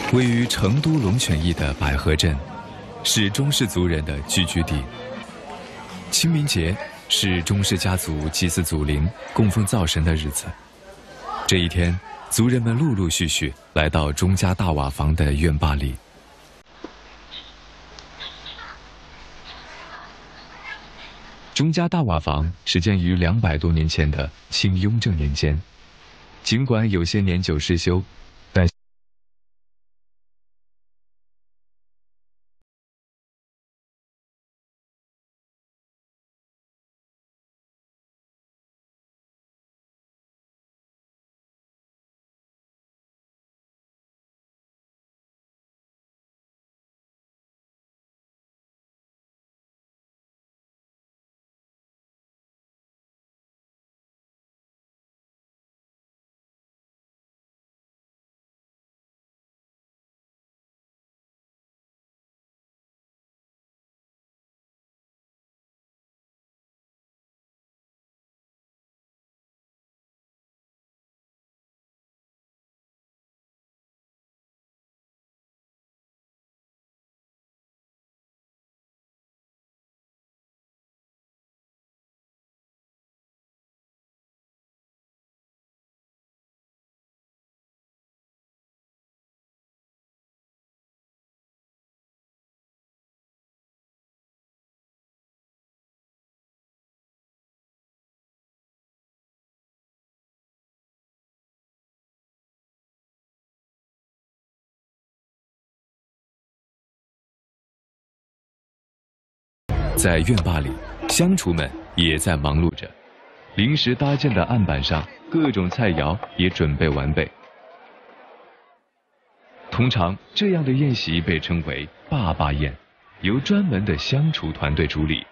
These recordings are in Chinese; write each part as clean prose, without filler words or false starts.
位于成都龙泉驿的百合镇，是钟氏族人的聚居地。清明节是钟氏家族祭祀祖灵、供奉灶神的日子。这一天，族人们陆陆续续来到钟家大瓦房的院坝里。钟家大瓦房始建于200多年前的清雍正年间，尽管有些年久失修，但在院坝里，乡厨们也在忙碌着。临时搭建的案板上，各种菜肴也准备完备。通常，这样的宴席被称为“坝坝宴”，由专门的乡厨团队主理。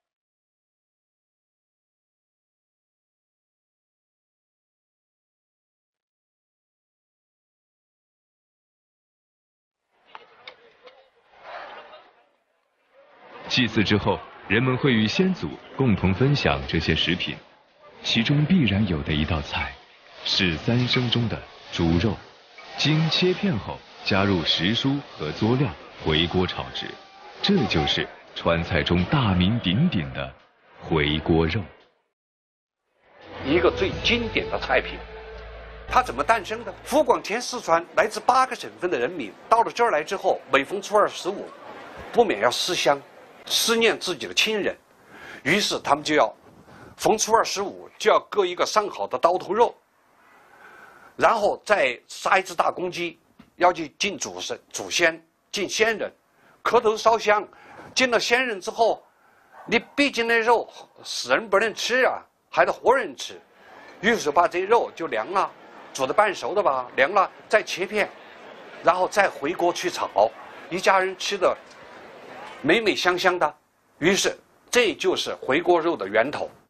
祭祀之后，人们会与先祖共同分享这些食品，其中必然有的一道菜，是3牲中的猪肉，经切片后加入时蔬和佐料，回锅炒制，这就是川菜中大名鼎鼎的回锅肉。 一个最经典的菜品，它怎么诞生的？湖广填四川来自8个省份的人民到了这儿来之后，每逢初2、15，不免要思乡。思念自己的亲人，于是他们就要逢初2、15就要割一个上好的刀头肉，然后再杀一只大公鸡，要去敬祖先、敬先人，磕头烧香。敬了先人之后，你毕竟那肉死人不能吃啊，还得活人吃，于是把这肉就凉了，煮的半熟的吧，凉了再切片，然后再回锅去炒，一家人吃的美美香香的，于是这就是回锅肉的源头。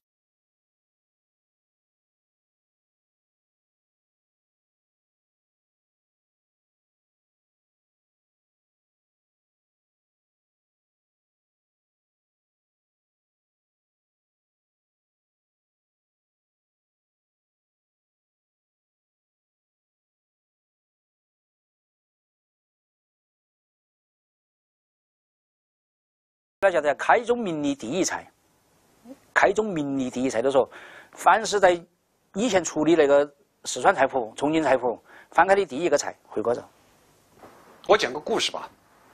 大家在开宗明义第一菜，开宗明义第一菜的时候，凡是在以前处理那个四川菜谱、重庆菜谱翻开的第一个菜回锅肉。 我讲个故事吧。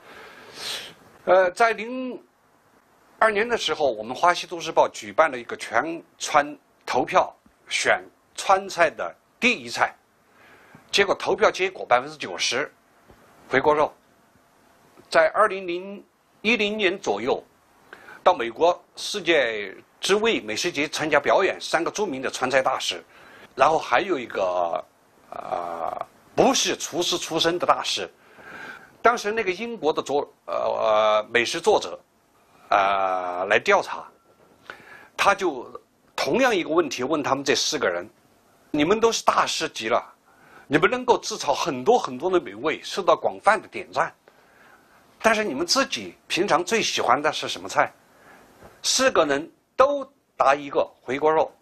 在02年的时候，我们《华西都市报》举办了一个全川投票选川菜的第一菜，结果投票结果90%回锅肉。在2010年左右，到美国世界之味美食节参加表演，3个著名的川菜大师，然后还有一个不是厨师出身的大师。当时那个英国的美食作者来调查，他就同样一个问题问他们这4个人：你们都是大师级了，你们能够制造很多很多的美味，受到广泛的点赞。但是你们自己平常最喜欢的是什么菜？4个人都答一个回锅肉。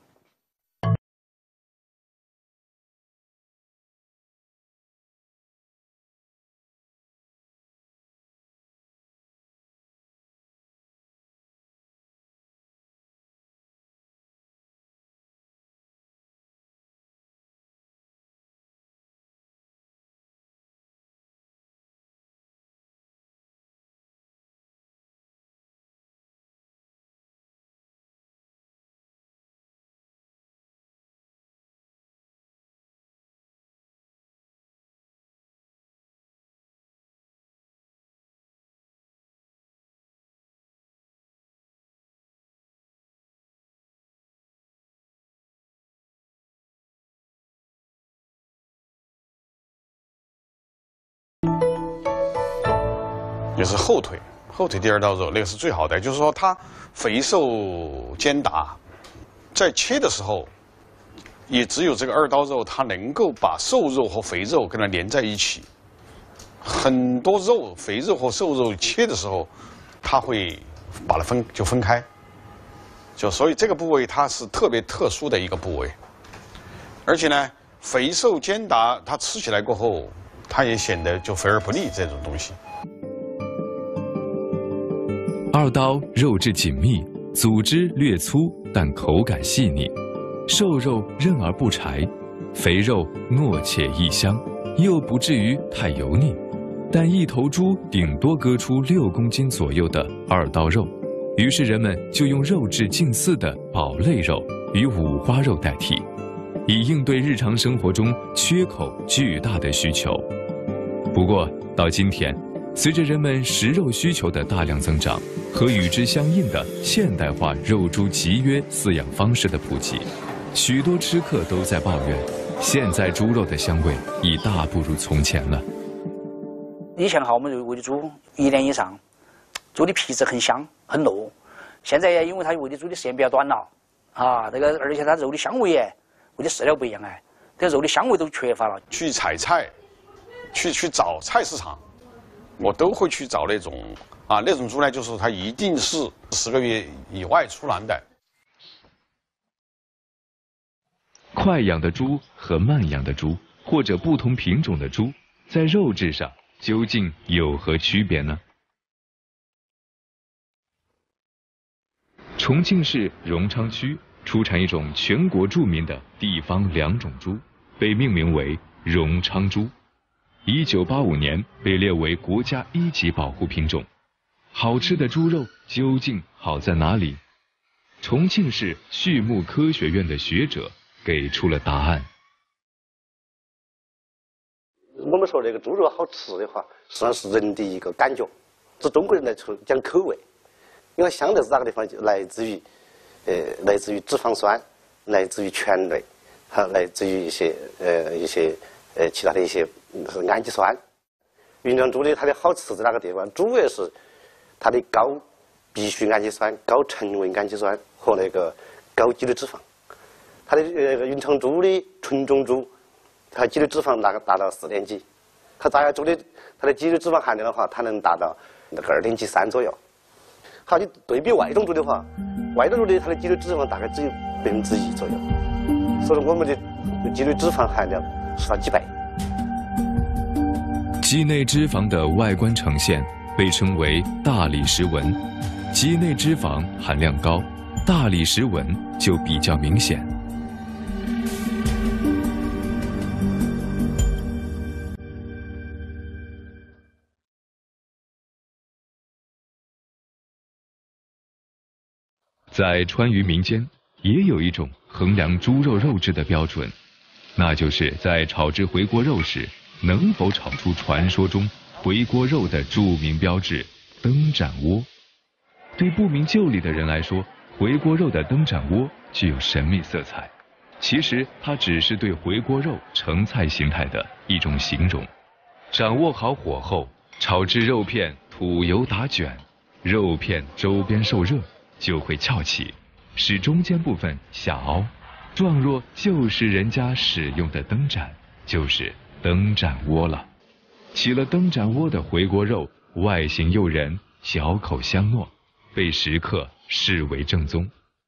就是后腿第二道肉，那个是最好的。就是说它肥瘦兼达，在切的时候，也只有这个二刀肉它能够把瘦肉和肥肉跟它连在一起。很多肉，肥肉和瘦肉切的时候，它会把它分开。所以这个部位它是特别特殊的一个部位，而且呢，肥瘦兼达，它吃起来过后，它也显得就肥而不腻这种东西。 二刀肉质紧密，组织略粗，但口感细腻，瘦肉韧而不柴，肥肉糯且异香，又不至于太油腻。但一头猪顶多割出6公斤左右的二刀肉，于是人们就用肉质近似的堡类肉与五花肉代替，以应对日常生活中缺口巨大的需求。不过到今天，随着人们食肉需求的大量增长和与之相应的现代化肉猪集约饲养方式的普及，许多吃客都在抱怨，现在猪肉的香味已大不如从前了。 以前哈，我们喂的猪1年以上，猪的皮质很香很糯。现在因为它喂的猪的时间比较短了，而且它肉的香味喂的饲料不一样这肉的香味都缺乏了。 去采菜，去找菜市场，我都会去找那种那种猪呢，就是它一定是10个月以外出栏的。 快养的猪和慢养的猪，或者不同品种的猪，在肉质上究竟有何区别呢？重庆市荣昌区出产一种全国著名的地方良种猪，被命名为荣昌猪。1985年被列为国家1级保护品种。好吃的猪肉究竟好在哪里？重庆市畜牧科学院的学者给出了答案。 我们说这个猪肉好吃的话，实际上是人的一个感觉。这中国人来说讲口味，因为香的是哪个地方？就来自于脂肪酸，来自于醛类，来自于一些其他的一些氨基酸。云昌猪的它的好吃在哪个地方？主要是它的高必需氨基酸、高成为氨基酸和那个高肌肉脂肪。它的云昌猪的纯种猪，它肌肉脂肪达到4点几，和杂养猪的它的肌肉脂肪含量的话，它能达到那个2点几3左右。好，你对比外种猪的话，外种猪的它的肌肉脂肪大概只有1%左右，所以我们的肌肉脂肪含量是它几倍。 鸡内脂肪的外观呈现被称为大理石纹，鸡内脂肪含量高，大理石纹就比较明显。在川渝民间，也有一种衡量猪肉肉质的标准，那就是在炒制回锅肉时，能否炒出传说中回锅肉的著名标志灯盏窝。对不明就里的人来说，回锅肉的灯盏窝具有神秘色彩，其实它只是对回锅肉成菜形态的一种形容。掌握好火候，炒制肉片吐油打卷，肉片周边受热就会翘起，使中间部分下凹，状若就是人家使用的灯盏，就是灯盏窝了。起了灯盏窝的回锅肉，外形诱人，小口香糯，被食客视为正宗。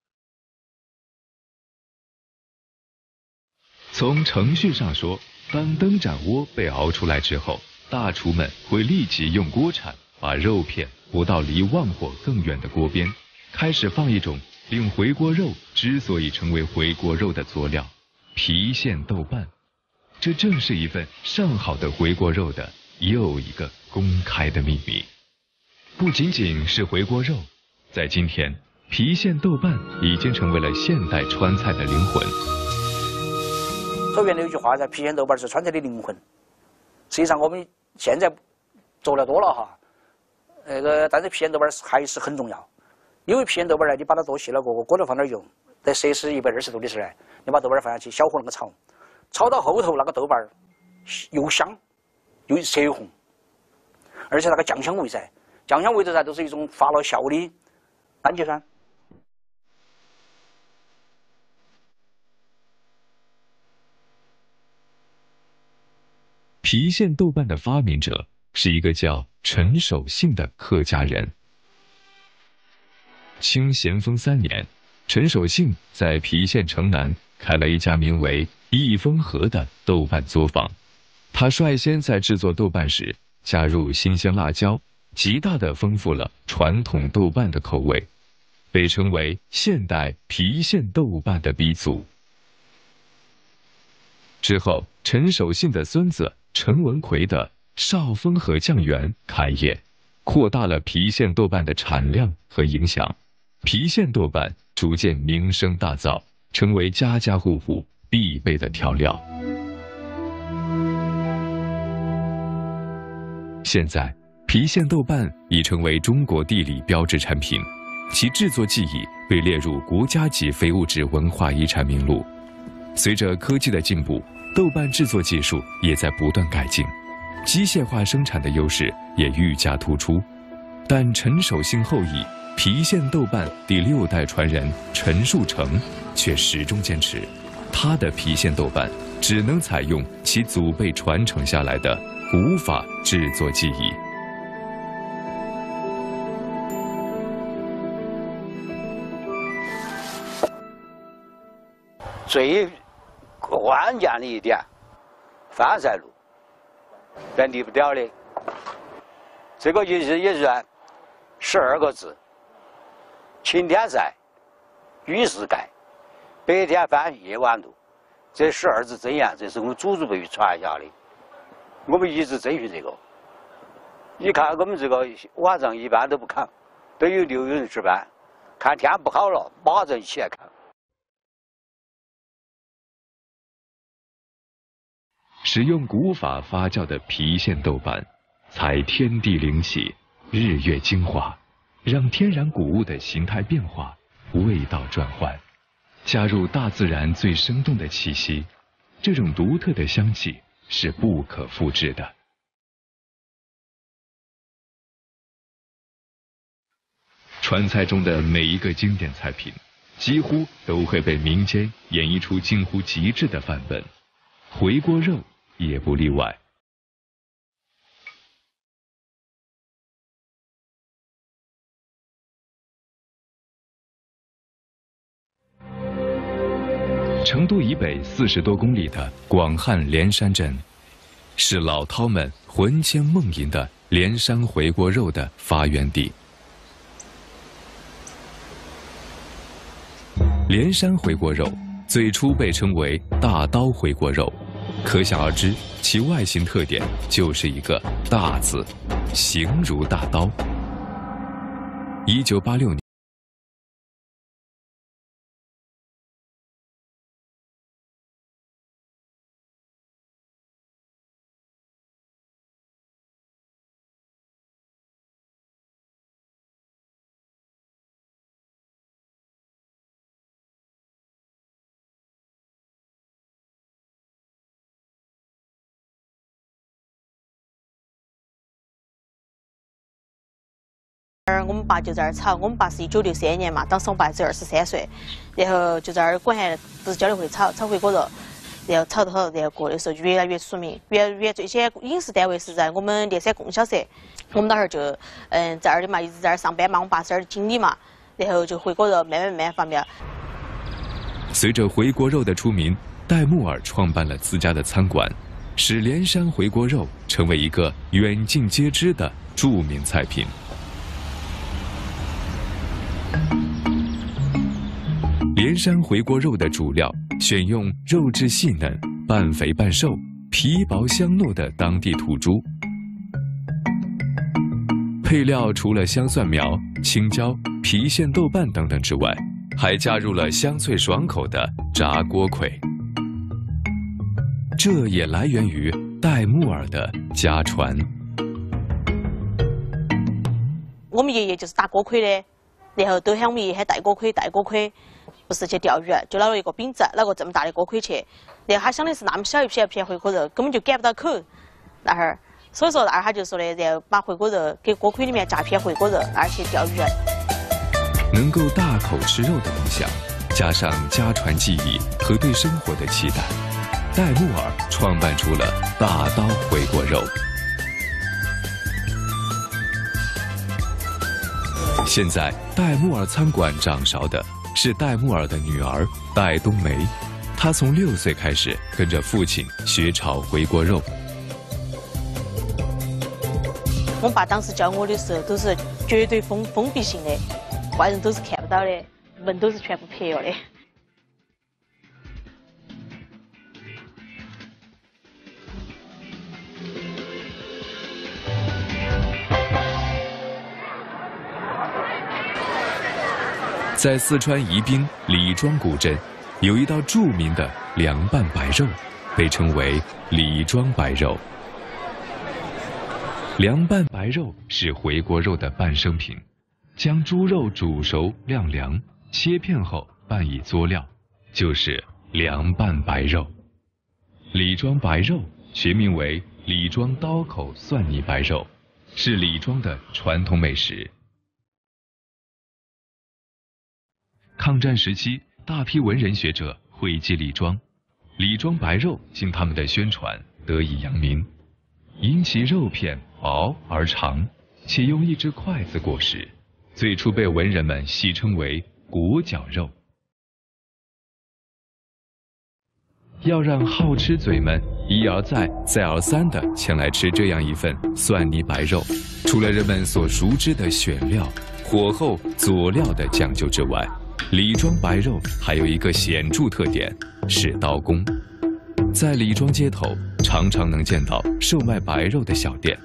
从程序上说，当灯盏窝被熬出来之后，大厨们会立即用锅铲把肉片拨到离旺火更远的锅边，开始放一种令回锅肉之所以成为回锅肉的佐料——郫县豆瓣。这正是一份上好的回锅肉的又一个公开的秘密。不仅仅是回锅肉，在今天，郫县豆瓣已经成为了现代川菜的灵魂。 所谓的有句话叫郫县豆瓣是川菜的灵魂。实际上我们现在做了多了哈，但是郫县豆瓣还是很重要。因为郫县豆瓣呢，你把它剁细了过，锅里放点油，在摄氏120度的时候呢，你把豆瓣放下去，小火那个炒，炒到后头那个豆瓣又香又色红，而且那个酱香味噻， 酱香味道噻，都是一种发了酵的氨基酸。 郫县豆瓣的发明者是一个叫陈守信的客家人。清咸丰3年，陈守信在郫县城南开了一家名为益丰和的豆瓣作坊。他率先在制作豆瓣时加入新鲜辣椒，极大地丰富了传统豆瓣的口味，被称为现代郫县豆瓣的鼻祖。之后，陈守信的孙子陈文奎的少丰和酱园开业，扩大了郫县豆瓣的产量和影响。郫县豆瓣逐渐名声大噪，成为家家户户必备的调料。现在，郫县豆瓣已成为中国地理标志产品，其制作技艺被列入国家级非物质文化遗产名录。随着科技的进步，豆瓣制作技术也在不断改进，机械化生产的优势也愈加突出。但陈守信后裔郫县豆瓣第6代传人陈树成却始终坚持，他的郫县豆瓣只能采用其祖辈传承下来的古法制作技艺。 最关键的一点，翻晒路，人离不掉的。这个一日一算，12个字：晴天晒，雨时盖，白天翻，夜晚读。这12字真言，这是我们祖祖辈传下的，我们一直遵循这个。你看我们这个晚上一般都不看，都有人值班，看天不好了，马上起来看。 使用古法发酵的郫县豆瓣，采天地灵气、日月精华，让天然谷物的形态变化、味道转换，加入大自然最生动的气息，这种独特的香气是不可复制的。川菜中的每一个经典菜品，几乎都会被民间演绎出近乎极致的范本，回锅肉也不例外。成都以北40多公里的广汉连山镇，是老饕们魂牵梦萦的连山回锅肉的发源地。连山回锅肉最初被称为大刀回锅肉，可想而知，其外形特点就是一个大字，形如大刀。1986年。 我们爸就在这儿炒，我们爸是1963年嘛，当时我爸只23岁，然后就在这儿管辖不是交流会炒回锅肉，然后炒得好，然后过的时候越来越出名。原最先饮食单位是在我们连山供销社，我们那会儿就在这儿的嘛，一直在这儿上班嘛，我们爸是这儿的经理嘛，然后就回锅肉慢慢发明。 随着回锅肉的出名，戴木尔创办了自家的餐馆，使连山回锅肉成为一个远近皆知的著名菜品。连山回锅肉的主料选用肉质细嫩、半肥半瘦、皮薄香糯的当地土猪，配料除了香蒜苗、青椒、郫县豆瓣等等之外，还加入了香脆爽口的炸锅盔。这也来源于戴木尔的家传。 我们爷爷就是打锅盔的，然后都喊我们爷爷喊戴锅盔，戴锅盔。不是去钓鱼，就拿了一个饼子，拿个这么大的锅盔去，然后他想的是那么小一片回锅肉，根本就赶不到口。那会儿所以说二哈就说的，要把回锅肉给锅盔里面加片回锅肉，而且钓鱼。 能够大口吃肉的梦想，加上家传技艺和对生活的期待，戴木尔创办出了大刀回锅肉。现在戴木尔餐馆掌勺的是戴木尔的女儿戴冬梅，她从6岁开始跟着父亲学炒回锅肉。 我爸当时教我的时候都是绝对封闭性的，外人都是看不到的，门都是全部拍了的。 在四川宜宾李庄古镇，有一道著名的凉拌白肉，被称为李庄白肉。凉拌白肉是回锅肉的半生品，将猪肉煮熟晾凉，切片后拌以佐料，就是凉拌白肉。李庄白肉学名为李庄刀口蒜泥白肉，是李庄的传统美食。抗战时期，大批文人学者汇集李庄，李庄白肉经他们的宣传得以扬名，因其肉片薄而长，且用一只筷子裹食，最初被文人们戏称为裹脚肉。要让好吃嘴们一而再再而三地前来吃这样一份蒜泥白肉，除了人们所熟知的选料、火候、佐料的讲究之外，李庄白肉还有一个显著特点，是刀工。在李庄街头，常常能见到售卖白肉的小店。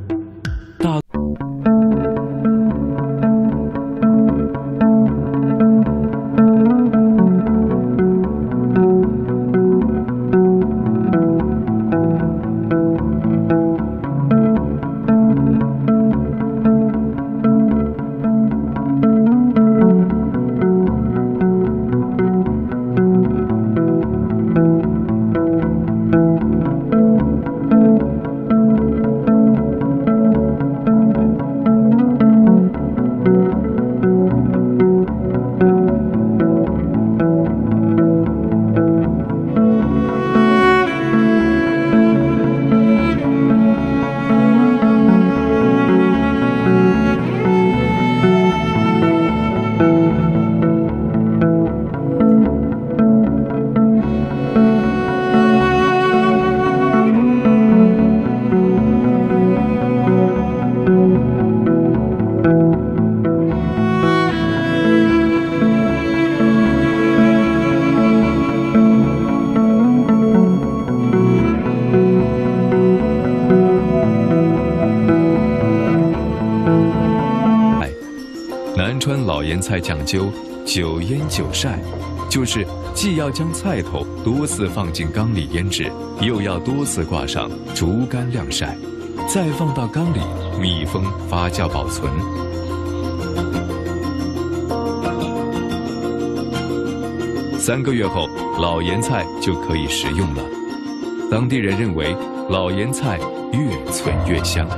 南川老腌菜讲究9腌9晒，就是既要将菜头多次放进缸里腌制，又要多次挂上竹竿晾晒，再放到缸里密封发酵保存。3个月后，老腌菜就可以食用了。当地人认为老腌菜越脆越香。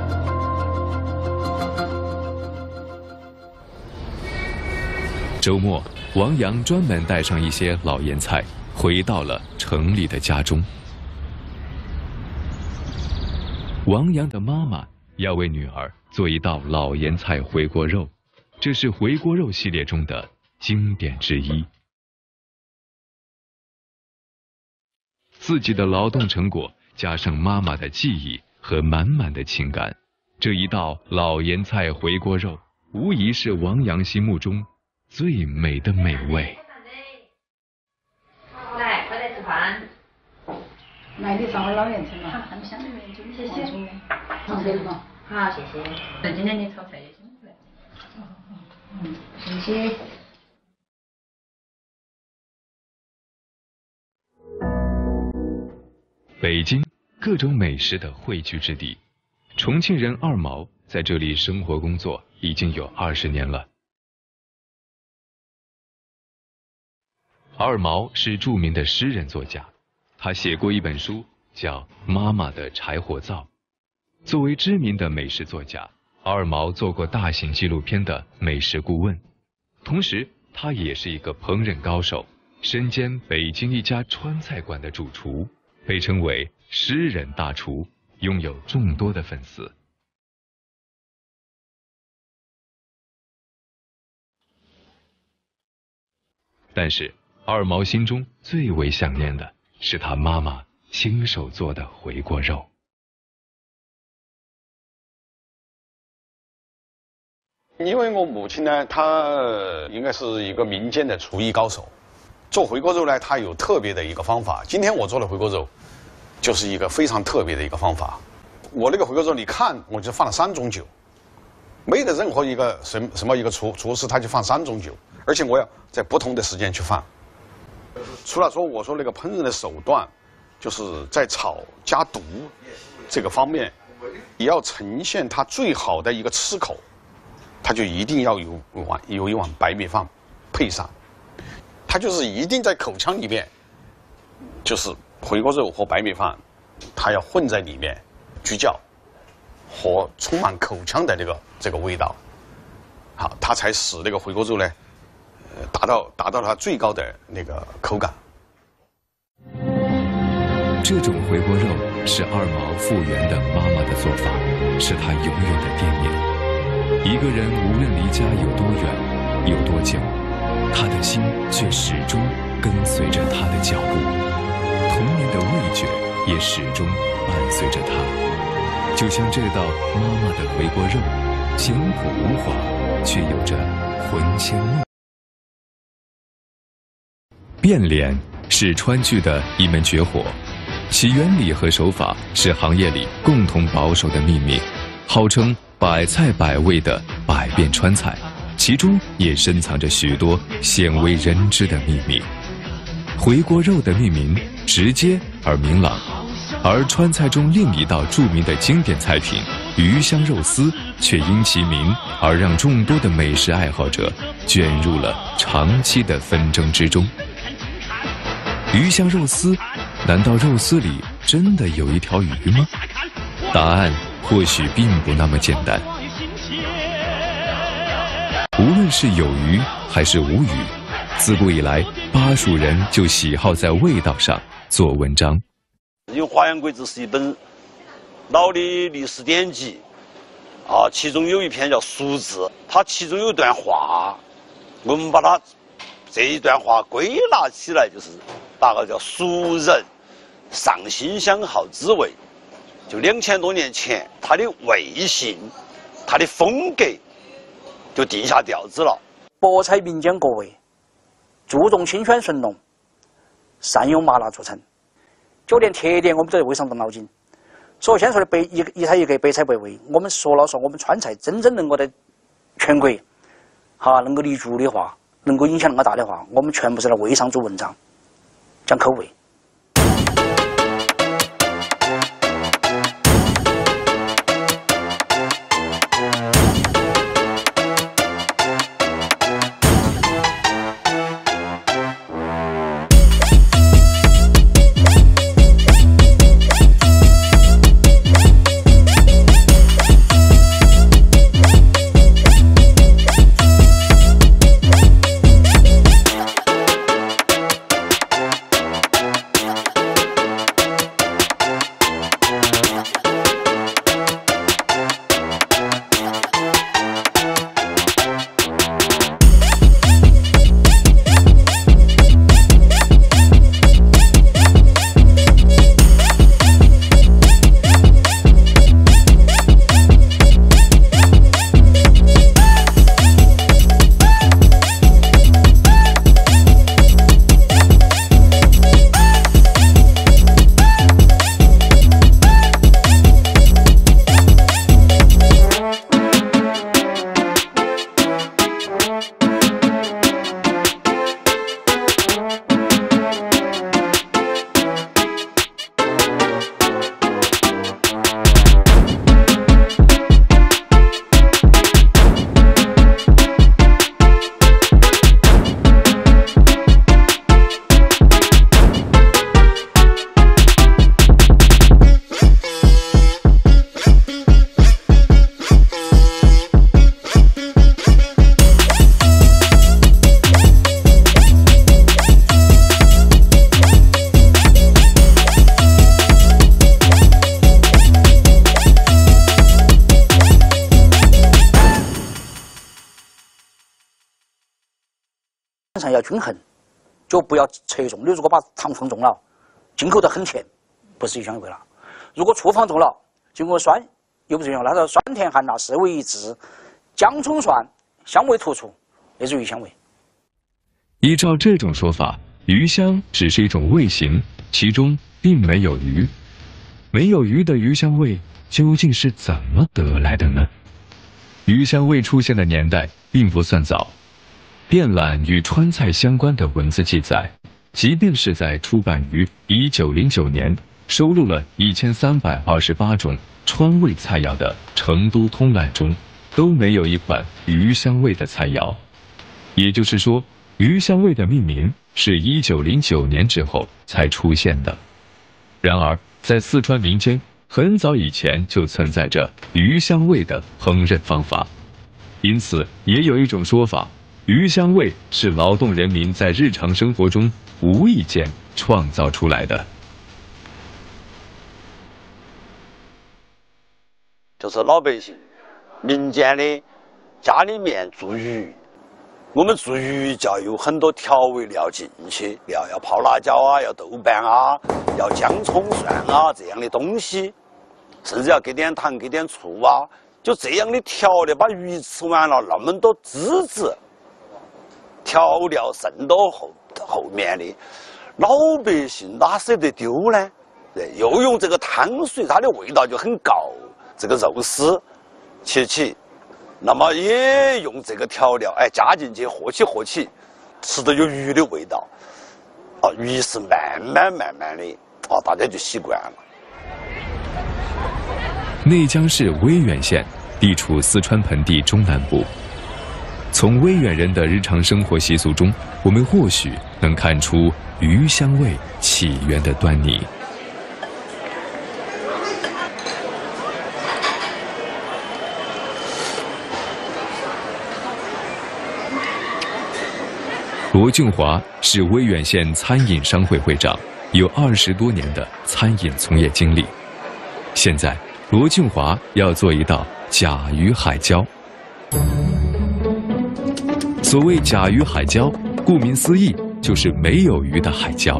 周末，王阳专门带上一些老腌菜，回到了城里的家中。王阳的妈妈要为女儿做一道老腌菜回锅肉，这是回锅肉系列中的经典之一。自己的劳动成果加上妈妈的记忆和满满的情感，这一道老腌菜回锅肉无疑是王阳心目中最美的美味。 来，快来吃饭。 来，你上我老盐城嘛，他们乡里面就谢谢。好，这个好，谢谢。那今天你炒菜也辛苦了。谢谢。 北京各种美食的汇聚之地，重庆人二毛在这里生活工作已经有20年了。二毛是著名的诗人作家，他写过一本书叫《妈妈的柴火灶》， 作为知名的美食作家，二毛做过大型纪录片的美食顾问，同时他也是一个烹饪高手，身兼北京一家川菜馆的主厨，被称为诗人大厨，拥有众多的粉丝。但是二毛心中最为想念的是他妈妈亲手做的回锅肉。 因为我母亲呢，她应该是一个民间的厨艺高手，做回锅肉呢，她有特别的一个方法。今天我做的回锅肉，就是一个非常特别的一个方法。我那个回锅肉，你看我就放了3种酒，没得任何一个什么一个厨师他就放3种酒，而且我要在不同的时间去放。除了说我说那个烹饪的手段，就是在炒加毒这个方面，也要呈现它最好的一个吃口。他就一定要有一碗白米饭配上，他就是一定在口腔里面，就是回锅肉和白米饭，它要混在里面居叫，和充满口腔的这个味道，好，它才使那个回锅肉呢，达到它最高的那个口感。 这种回锅肉是二毛复原的妈妈的做法，是他永远的惦念。一个人无论离家有多远，有多久，他的心却始终跟随着他的脚步，童年的味觉也始终伴随着他。就像这道妈妈的回锅肉，简朴无华，却有着魂牵梦。变脸是川剧的一门绝活，其原理和手法是行业里共同保守的秘密，号称百菜百味的百变川菜，其中也深藏着许多鲜为人知的秘密。回锅肉的命名直接而明朗，而川菜中另一道著名的经典菜品鱼香肉丝，却因其名而让众多的美食爱好者卷入了长期的纷争之中。鱼香肉丝，难道肉丝里真的有一条鱼吗？答案或许并不那么简单。无论是有鱼还是无鱼，自古以来，巴蜀人就喜好在味道上做文章。 因为《华阳国志》是一本老的历史典籍，其中有一篇叫《蜀志》，它其中有一段话，我们把它这一段话归纳起来，就是大概叫蜀人上心乡好滋味。就2000多年前，它的味性、它的风格就定下调子了。 博采民间国味，注重清泉顺浓，善用麻辣著称。就连特点我们都在为上动脑筋。所以先说的一菜一格，百菜百味。我们说我们川菜真正能够在全国能够立足的话，能够影响那么大的话，我们全部是在味上做文章，讲口味。 上要均衡，就不要侧重。你如果把糖放重了，进口的很甜，不是鱼香味了；如果醋放重了，经过酸又不是鱼香味，那酸甜含辣四味一致，姜葱蒜香味突出，那是鱼香味。 依照这种说法，鱼香只是一种味型，其中并没有鱼。没有鱼的鱼香味究竟是怎么得来的呢？鱼香味出现的年代并不算早，遍览与川菜相关的文字记载，即便是在出版于1909年，收录了1328种川味菜肴的《成都通览》中，都没有一款鱼香味的菜肴。也就是说，鱼香味的命名是1909年之后才出现的。然而，在四川民间，很早以前就存在着鱼香味的烹饪方法，因此也有一种说法，鱼香味是劳动人民在日常生活中无意间创造出来的。 就是老百姓、民间的家里面做鱼，我们做鱼就要有很多调味料进去，要泡辣椒啊，要豆瓣啊，要姜葱蒜啊这样的东西，甚至要给点糖、给点醋啊，就这样的调料把鱼吃完了，那么多汁子，调料渗到后面的，老百姓哪舍得丢呢？对，又用这个汤水，它的味道就很高，这个肉丝切起。那么也用这个调料，加进去和起，吃的有鱼的味道，于是慢慢的，大家就习惯了。 内江市威远县地处四川盆地中南部，从威远人的日常生活习俗中，我们或许能看出鱼香味起源的端倪。罗俊华是威远县餐饮商会会长，有20多年的餐饮从业经历。现在，罗俊华要做一道甲鱼海椒。所谓甲鱼海椒，顾名思义，就是没有鱼的海椒。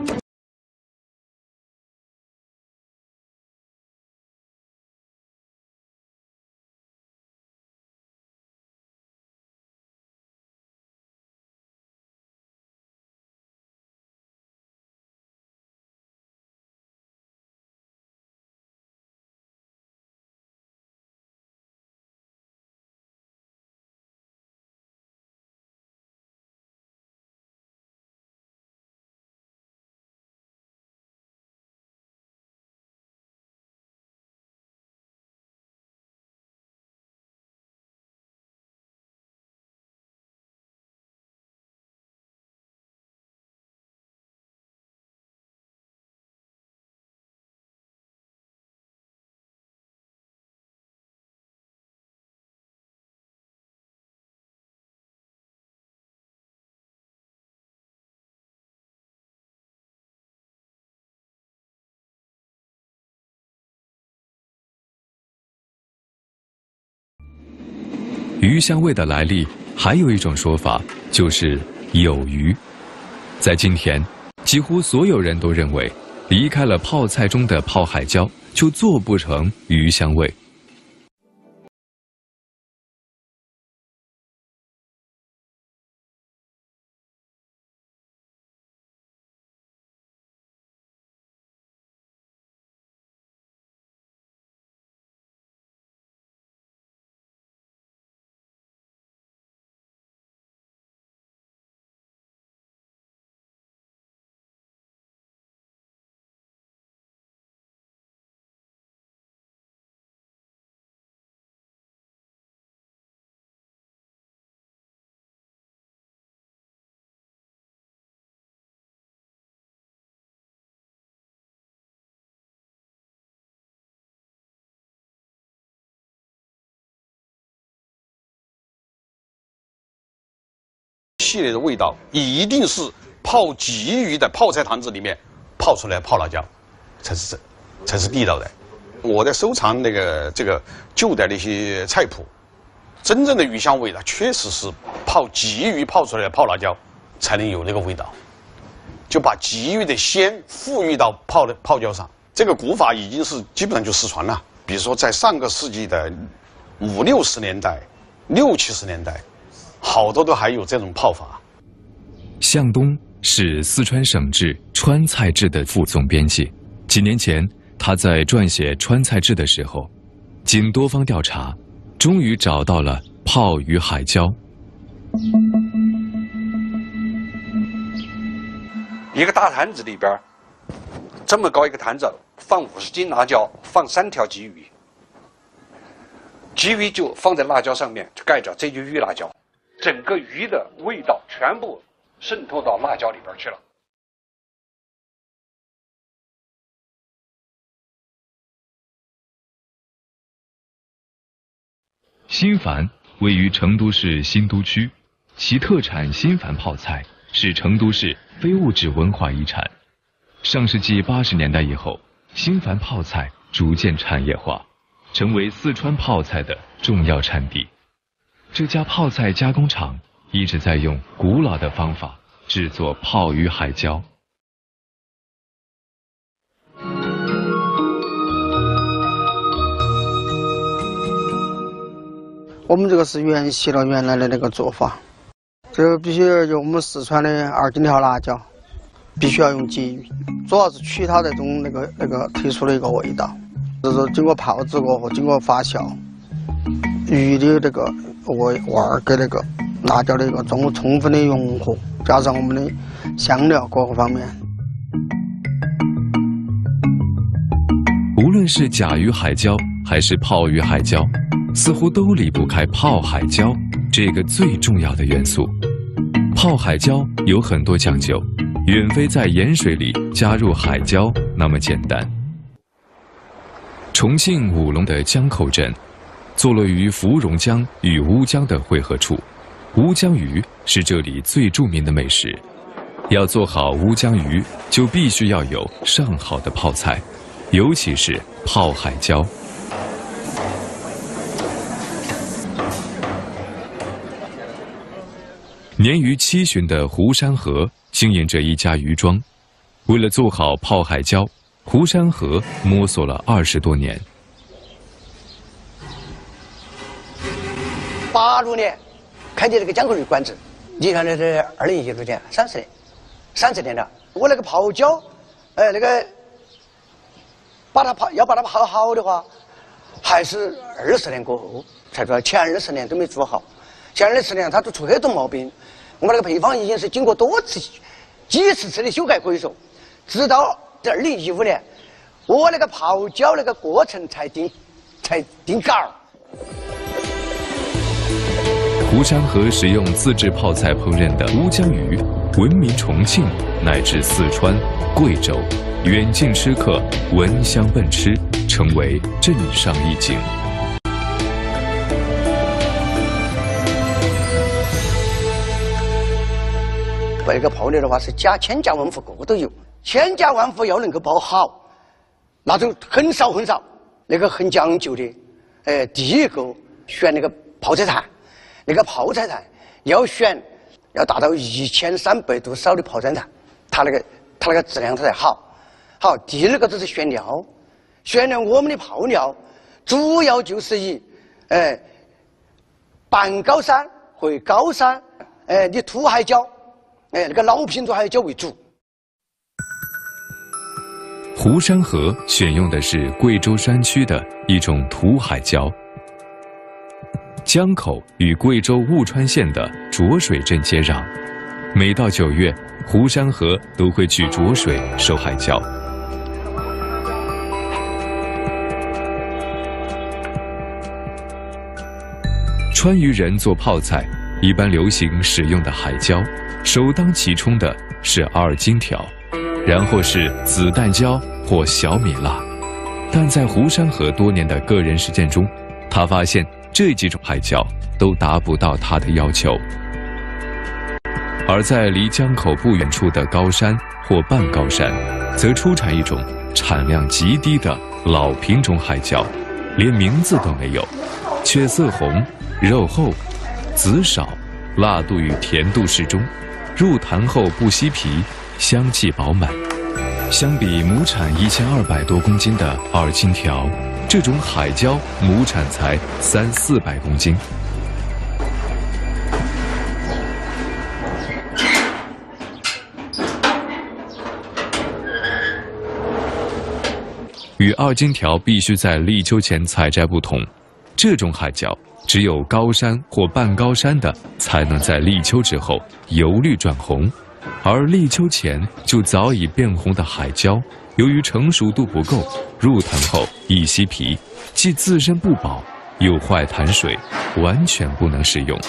鱼香味的来历还有一种说法，就是有鱼。在今天，几乎所有人都认为，离开了泡菜中的泡海椒，就做不成鱼香味。 系列的味道一定是泡鲫鱼的泡菜坛子里面泡出来泡辣椒，才是地道的。我在收藏这个旧的那些菜谱，真正的鱼香味呢，确实是泡鲫鱼泡出来的泡辣椒， 才能有那个味道，就把鲫鱼的鲜赋予到泡椒上。这个古法已经是基本上就失传了。比如说在上个世纪的50、60年代、60、70年代，好多都还有这种泡法。 向东是四川省志《川菜志》的副总编辑。几年前，他在撰写《川菜志》的时候，经多方调查，终于找到了泡鱼海椒。 一个大坛子里边，这么高一个坛子，放50斤辣椒，放3条鲫鱼，鲫鱼就放在辣椒上面，就盖着，这就鱼辣椒，整个鱼的味道全部渗透到辣椒里边去了。 新繁位于成都市新都区，其特产新繁泡菜是成都市非物质文化遗产。上世纪80年代以后，新繁泡菜逐渐产业化，成为四川泡菜的重要产地。这家泡菜加工厂一直在用古老的方法制作泡鱼海椒。 我们这个是沿袭了原来的那个做法，这个必须要用我们四川的2荆条辣椒，必须要用鲫鱼，主要是取它那种那个特殊的一个味道。就是经过泡制过后，经过发酵，鱼的这个味儿跟那个辣椒的一个充分的融合，加上我们的香料各个方面。 无论是甲鱼海椒还是泡鱼海椒，似乎都离不开泡海椒这个最重要的元素。泡海椒有很多讲究，远非在盐水里加入海椒那么简单。重庆武隆的江口镇，坐落于芙蓉江与乌江的汇合处，乌江鱼是这里最著名的美食。要做好乌江鱼，就必须要有上好的泡菜，尤其是泡海椒。年逾7旬的胡山河经营着一家鱼庄，为了做好泡海椒，胡山河摸索了20多年。 86年开的这个江口鱼馆子，你看这是2016年，30年了。我那个泡椒，那个把它泡好的话，还是20年过后才做，前20年都没做好。前20年它都出很多毛病，我们那个配方已经是经过几十次的修改，可以说，直到2015年，我那个泡椒那个过程才定稿。 胡山河使用自制泡菜烹饪的乌江鱼，闻名重庆乃至四川、贵州，远近吃客闻香奔吃，成为镇上一景。 那个泡料的话是千家万户个个都有，千家万户要能够泡好，那就很少，那个很讲究的。第一个选那个泡菜坛，那个泡菜坛要达到1300度烧的泡菜坛，它那个质量才好。好，第二个就是选料我们的泡料主要就是以半高山或高山的土海椒。那个老品种海椒为主。 胡山河选用的是贵州山区的一种土海椒。江口与贵州雾川县的浊水镇接壤，每到9月，胡山河都会去浊水收海椒。川渝人做泡菜一般流行使用的海椒，首当其冲的是2荆条，然后是子弹椒或小米辣。但在胡山河多年的个人实践中，他发现这几种海椒都达不到他的要求。而在离江口不远处的高山或半高山，则出产一种产量极低的老品种海椒，连名字都没有，却色红、肉厚、籽少，辣度与甜度适中， 入坛后不吸皮，香气饱满。相比亩产1200多公斤的二荆条，这种海椒亩产才300-400公斤。与二荆条必须在立秋前采摘不同，这种海椒只有高山或半高山的才能在立秋之后由绿转红，而立秋前就早已变红的海椒，由于成熟度不够，入坛后易吸皮，既自身不保，又坏潭水，完全不能食用。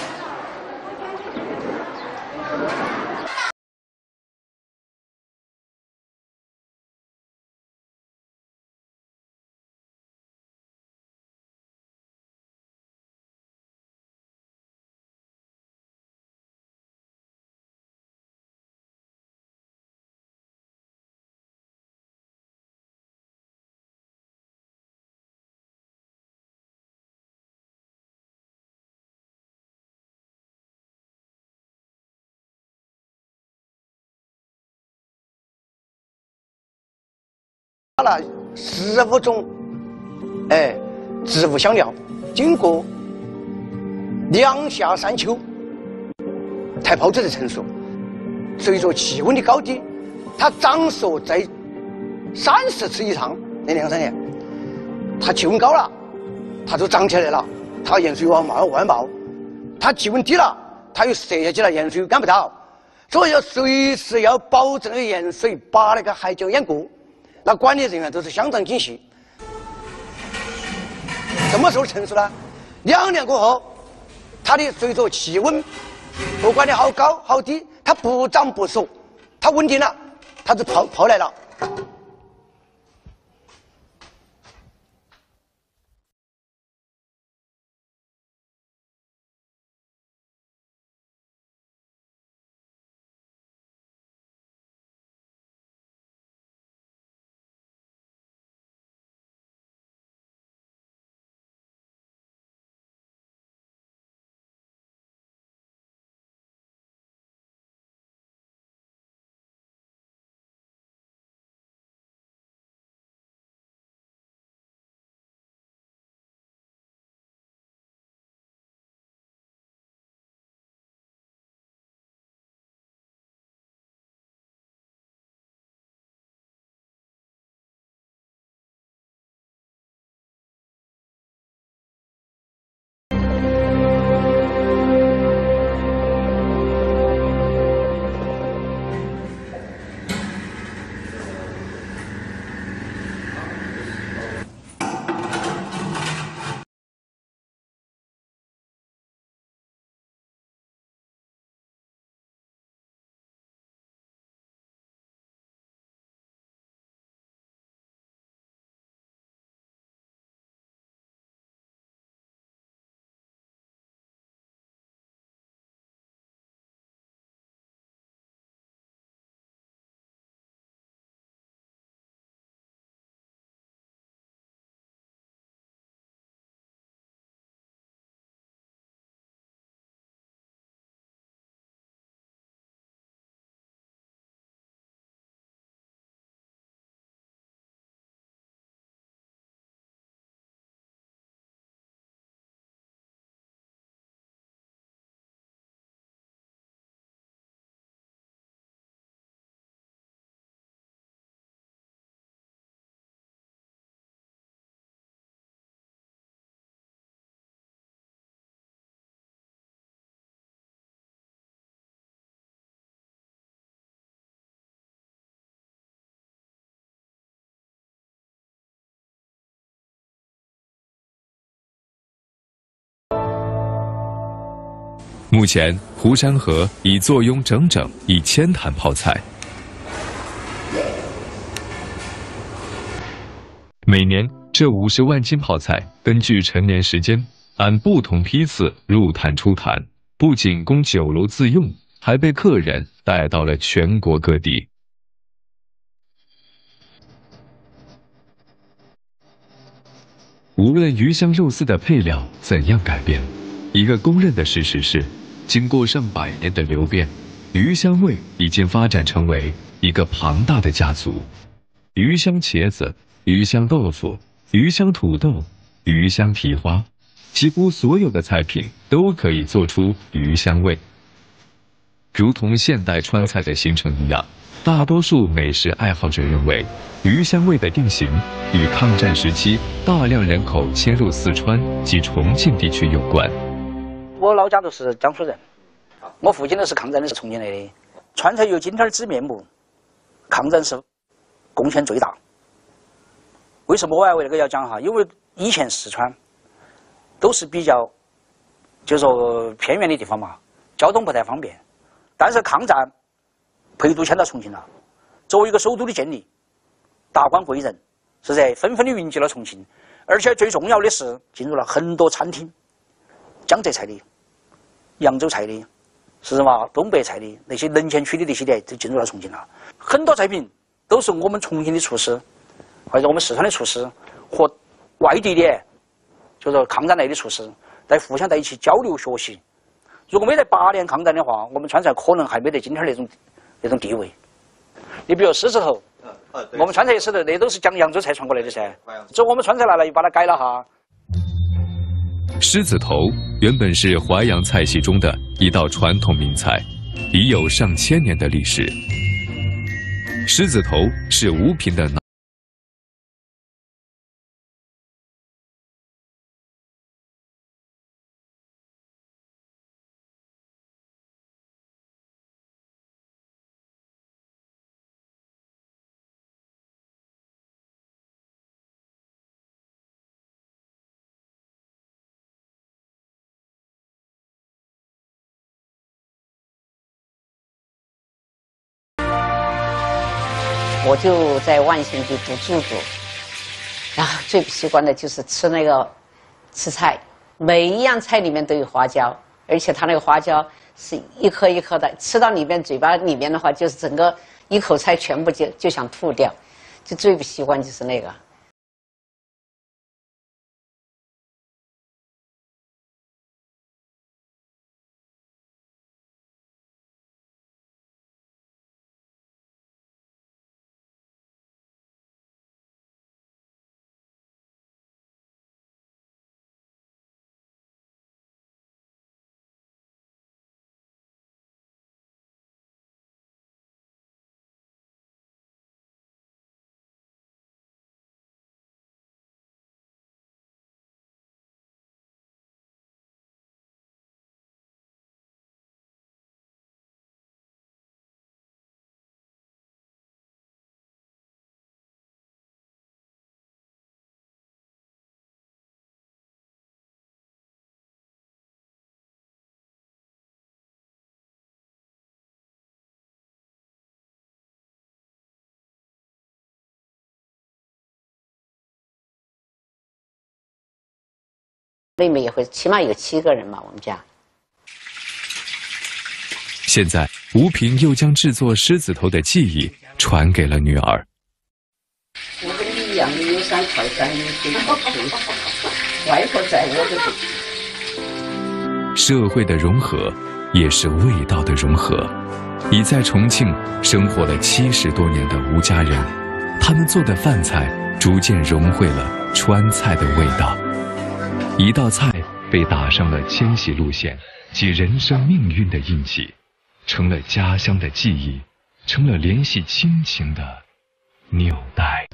打了15种，植物香料，经过2夏3秋才泡制的成熟。随着气温的高低，它长熟在30次以上那2-3年，它气温高了，它就长起来了，它盐水慢慢冒；它气温低了，它又涩下去了，盐水赶不到，所以要随时要保证那个盐水把那个海椒淹过。那管理人员都是相当精细。什么时候成熟呢？2年过后，它的随着气温不管你好高好低，它不长不熟，它稳定了，它就泡来了。 目前，湖山河已坐拥整整1000坛泡菜。每年，这50万斤泡菜根据陈年时间，按不同批次入坛出坛，不仅供酒楼自用，还被客人带到了全国各地。无论鱼香肉丝的配料怎样改变，一个公认的事实是，经过上百年的流变， 鱼香味已经发展成为一个庞大的家族。鱼香茄子、鱼香豆腐、鱼香土豆、鱼香蹄花，几乎所有的菜品都可以做出鱼香味。如同现代川菜的形成一样，大多数美食爱好者认为，鱼香味的定型与抗战时期大量人口迁入四川及重庆地区有关。 我老家都是江苏人，我父亲都是抗战的，是重庆来的。川菜有今天之面目，抗战是贡献最大。为什么我还为这个要讲哈？因为以前四川都是比较，就说偏远的地方嘛，交通不太方便。但是抗战，陪都迁到重庆了。作为一个首都的建立，达官贵人是在纷纷的云集了重庆，而且最重要的是进入了很多餐厅，江浙菜的、扬州菜的，是什么东北菜的那些能前区的那些店都进入了重庆了。很多菜品都是我们重庆的厨师，或者我们四川的厨师和外地的，就是抗战来的厨师，互相在一起交流学习。如果没得8年抗战的话，我们川菜可能还没得今天那种地位。你比如狮子头，我们川菜狮子那都是讲扬州菜传过来的噻，这我们川菜来了又把它改了哈。 狮子头原本是淮扬菜系中的一道传统名菜，已有上千年的历史。狮子头是吴平的我就在万兴就读住宿，然后最不习惯的就是吃菜，每一样菜里面都有花椒，而且它那个花椒是一颗一颗的，吃到里面嘴巴里面的话，就是整个一口菜全部就想吐掉，就最不习惯就是那个。妹妹也会，起码有7个人嘛，我们家。 现在，吴平又将制作狮子头的技艺传给了女儿。 我跟你一样，有山靠山，有水靠水，外婆在我这里。 社会的融合，也是味道的融合。已在重庆生活了70多年的吴家人，他们做的饭菜逐渐融汇了川菜的味道。一道菜被打上了迁徙路线及人生命运的印记，成了家乡的记忆，成了联系亲情的纽带。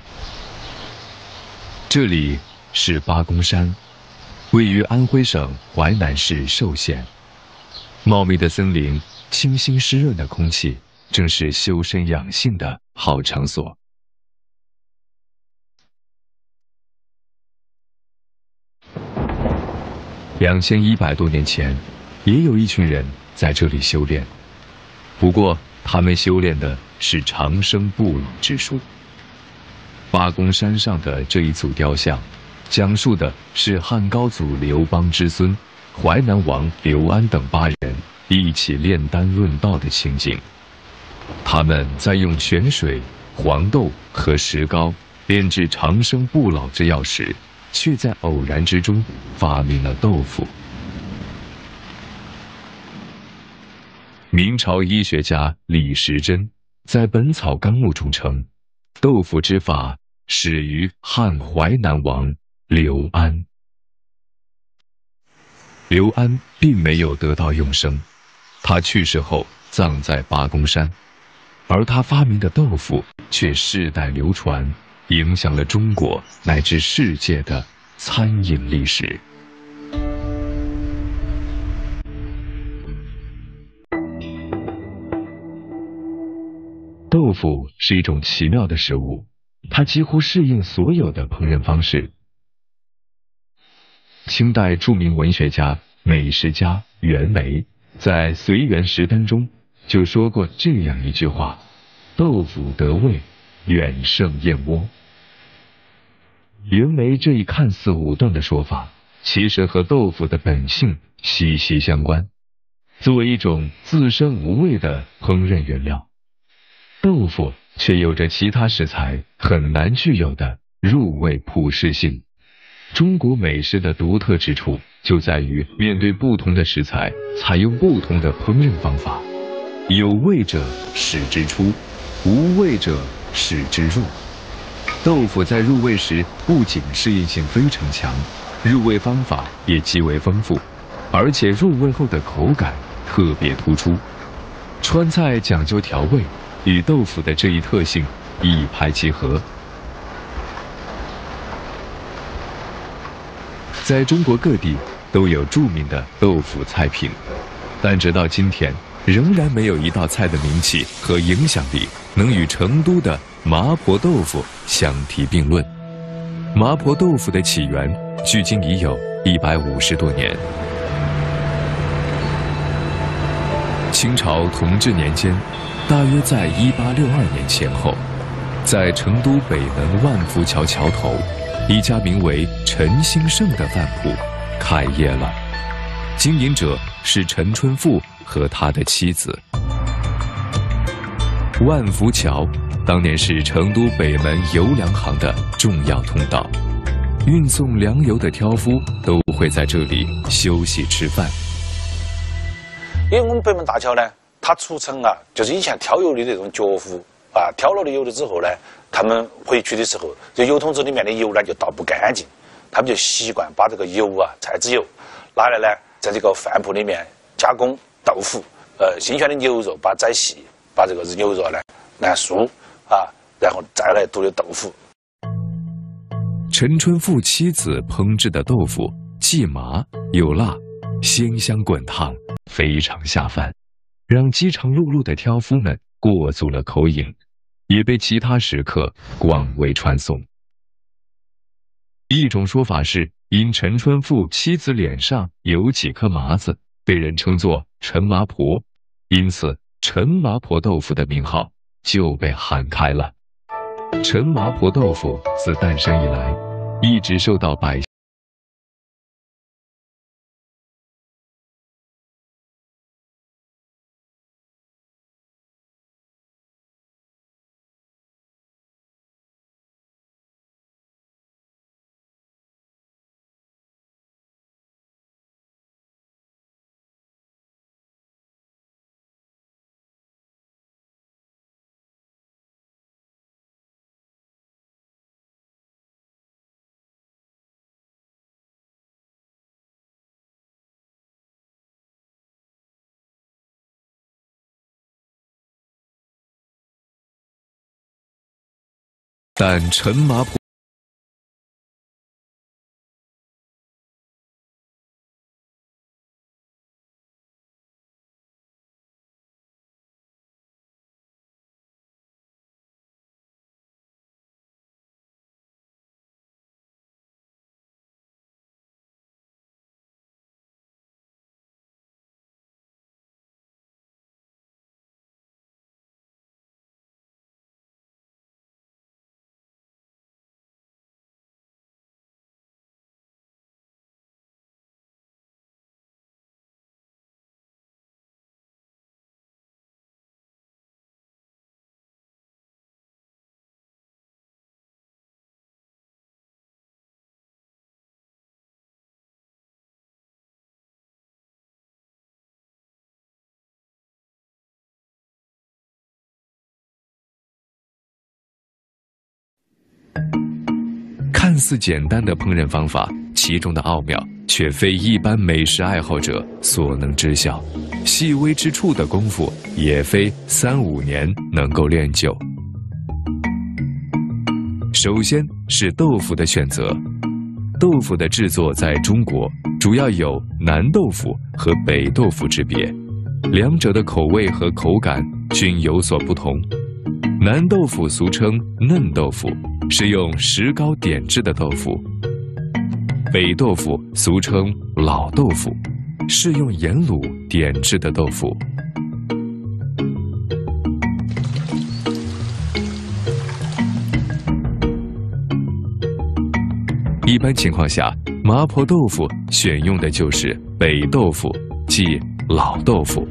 这里是八公山，位于安徽省淮南市寿县。茂密的森林，清新湿润的空气，正是修身养性的好场所。2100多年前，也有一群人在这里修炼，不过他们修炼的是长生不老之术。八公山上的这一组雕像，讲述的是汉高祖刘邦之孙、淮南王刘安等8人一起炼丹论道的情景。他们在用泉水、黄豆和石膏炼制长生不老之药时，却在偶然之中发明了豆腐。 明朝医学家李时珍在《本草纲目》中称，豆腐之法始于汉淮南王刘安。刘安并没有得到永生，他去世后葬在八公山，而他发明的豆腐却世代流传，影响了中国乃至世界的餐饮历史。豆腐是一种奇妙的食物，它几乎适应所有的烹饪方式。清代著名文学家、美食家袁枚在《随园食单》中就说过这样一句话：“豆腐得味，远胜燕窝。”袁枚这一看似武断的说法，其实和豆腐的本性息息相关。作为一种自身无味的烹饪原料，豆腐却有着其他食材很难具有的入味普适性。中国美食的独特之处就在于面对不同的食材，采用不同的烹饪方法。有味者使之出，无味者使之入。豆腐在入味时不仅适应性非常强，入味方法也极为丰富，而且入味后的口感特别突出。川菜讲究调味，与豆腐的这一特性一拍即合。在中国各地都有著名的豆腐菜品，但直到今天，仍然没有一道菜的名气和影响力能与成都的麻婆豆腐相提并论。麻婆豆腐的起源距今已有150多年。清朝同治年间，大约在1862年前后，在成都北门万福桥桥头，一家名为陈兴盛的饭铺开业了，经营者是陈春富和他的妻子。万福桥当年是成都北门油粮行的重要通道，运送粮油的挑夫都会在这里休息吃饭。 因为我们北门大桥呢，它出城啊，就是以前挑油的这种脚夫啊，挑了的油了之后呢，他们回去的时候，这油桶子里面的油呢就倒不干净，他们就习惯把这个油啊，菜籽油拿来呢，在这个饭铺里面加工豆腐，新鲜的牛肉把它宰细，把这个牛肉呢来酥啊，然后再来剁的豆腐。 陈春富妻子烹制的豆腐既麻又辣，鲜香滚烫，非常下饭，让饥肠辘辘的挑夫们过足了口瘾，也被其他食客广为传颂。一种说法是，因陈春富妻子脸上有几颗麻子，被人称作陈麻婆，因此陈麻婆豆腐的名号就被喊开了。陈麻婆豆腐自诞生以来，一直受到百姓但陈麻婆看似简单的烹饪方法，其中的奥妙却非一般美食爱好者所能知晓，细微之处的功夫也非3、5年能够练就。首先是豆腐的选择。豆腐的制作在中国主要有南豆腐和北豆腐之别，两者的口味和口感均有所不同。南豆腐俗称嫩豆腐，是用石膏点制的豆腐；北豆腐俗称老豆腐，是用盐卤点制的豆腐。一般情况下，麻婆豆腐选用的就是北豆腐，即老豆腐。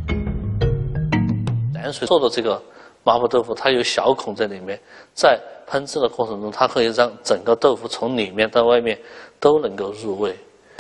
淡水做的这个麻婆豆腐，它有小孔在里面，在烹制的过程中，它可以让整个豆腐从里面到外面都能够入味。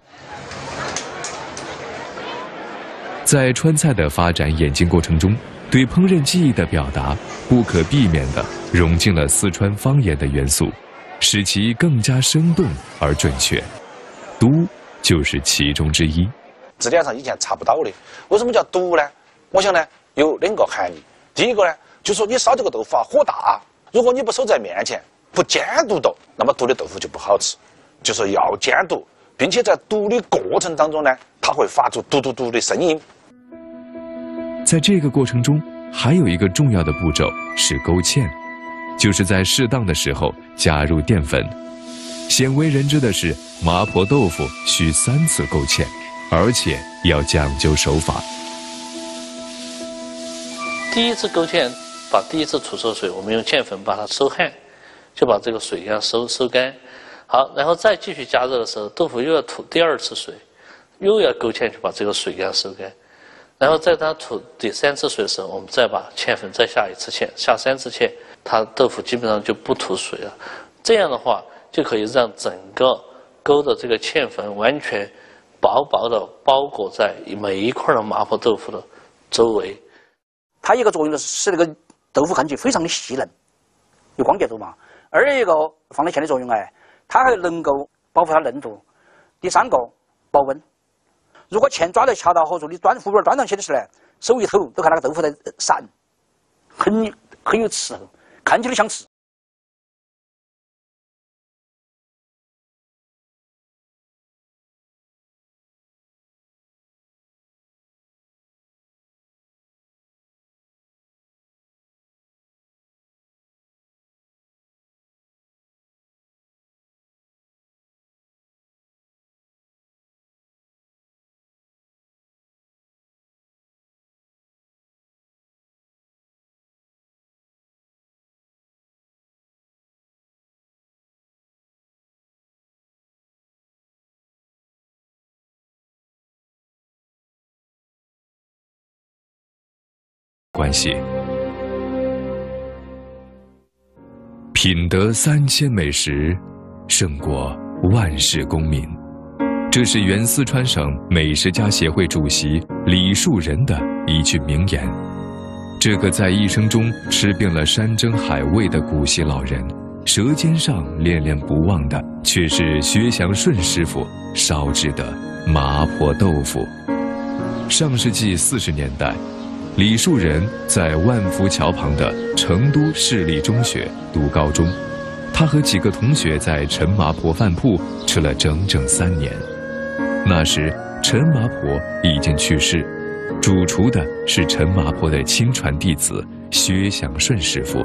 在川菜的发展演进过程中，对烹饪技艺的表达不可避免地融进了四川方言的元素，使其更加生动而准确。都就是其中之一。 字典上以前查不到的，为什么叫都呢？我想呢有2个含义。第一个呢，就说你烧这个豆腐啊，火大，如果你不守在面前，不监督到，那么炖的豆腐就不好吃。就说要监督，并且在炖的过程当中呢，它会发出嘟嘟嘟的声音。 在这个过程中，还有一个重要的步骤是勾芡，就是在适当的时候加入淀粉。鲜为人知的是，麻婆豆腐需3次勾芡，而且要讲究手法。 第一次勾芡，把第一次出收水，我们用芡粉把它收汗，就把这个水要收干。好，然后再继续加热的时候，豆腐又要吐第2次水，又要勾芡去把这个水给它收干。然后在它吐第3次水的时候，我们再把芡粉再下1次芡，下3次芡，它豆腐基本上就不吐水了。这样的话，就可以让整个勾的这个芡粉完全薄薄的包裹在每一块的麻婆豆腐的周围。 它一个作用就是使那个豆腐看起来非常的细嫩，有光洁度嘛。2一个放在芡的作用它还能够保护它嫩度。第3个保温。如果芡抓得恰到好处，你服务员端上去的时候呢，手一抖都看那个豆腐在闪，很有伺候，看起来像吃。 关系。品得3000美食，胜过万世功名。这是原四川省美食家协会主席李树人的一句名言。这个在一生中吃遍了山珍海味的古稀老人，舌尖上恋恋不忘的却是薛祥顺师傅烧制的麻婆豆腐。上世纪40年代，李树人在万福桥旁的成都市立中学读高中，他和几个同学在陈麻婆饭铺吃了整整3年。那时陈麻婆已经去世，主厨的是陈麻婆的亲传弟子薛祥顺师傅。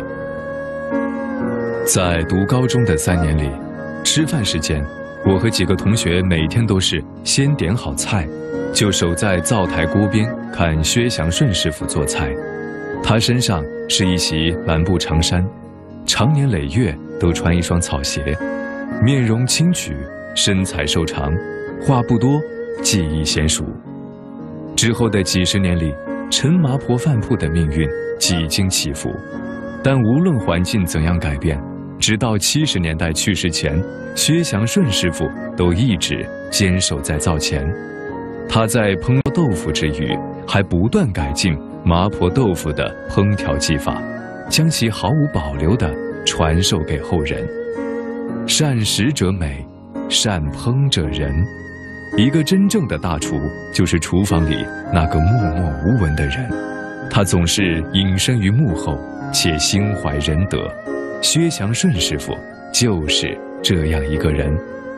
在读高中的3年里，吃饭时间，我和几个同学每天都是先点好菜，就守在灶台锅边看薛祥顺师傅做菜。他身上是一袭蓝布长衫，长年累月都穿一双草鞋，面容清癯，身材瘦长，话不多，技艺娴熟。之后的几十年里，陈麻婆饭铺的命运几经起伏，但无论环境怎样改变，直到70年代去世前，薛祥顺师傅都一直坚守在灶前。他在烹豆腐之余，还不断改进麻婆豆腐的烹调技法，将其毫无保留地传授给后人。 善食者美，善烹者仁。一个真正的大厨，就是厨房里那个默默无闻的人。他总是隐身于幕后，且心怀仁德。薛祥顺师傅就是这样一个人。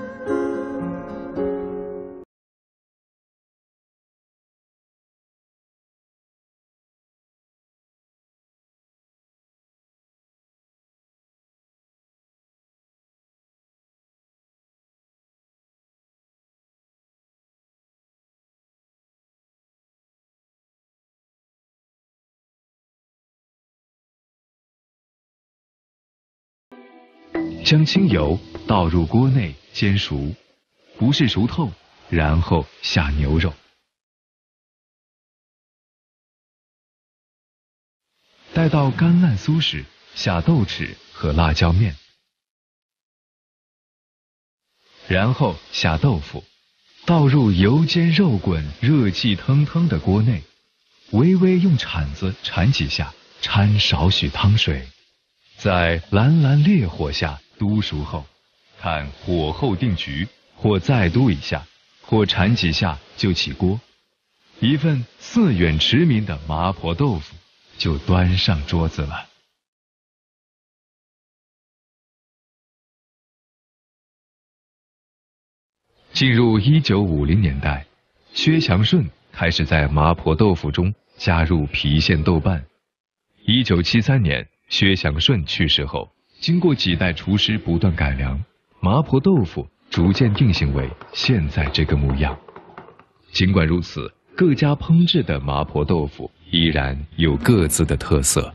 将清油倒入锅内煎熟，不是熟透，然后下牛肉。待到干烂酥时，下豆豉和辣椒面，然后下豆腐，倒入油煎肉滚、热气腾腾的锅内，微微用铲子铲几下，掺少许汤水，在蓝蓝烈火下嘟熟后，看火候定局，或再嘟一下，或铲几下就起锅。一份4远驰名的麻婆豆腐就端上桌子了。进入1950年代，薛祥顺开始在麻婆豆腐中加入郫县豆瓣。1973年，薛祥顺去世后，经过几代厨师不断改良，麻婆豆腐逐渐定型为现在这个模样。尽管如此，各家烹制的麻婆豆腐依然有各自的特色。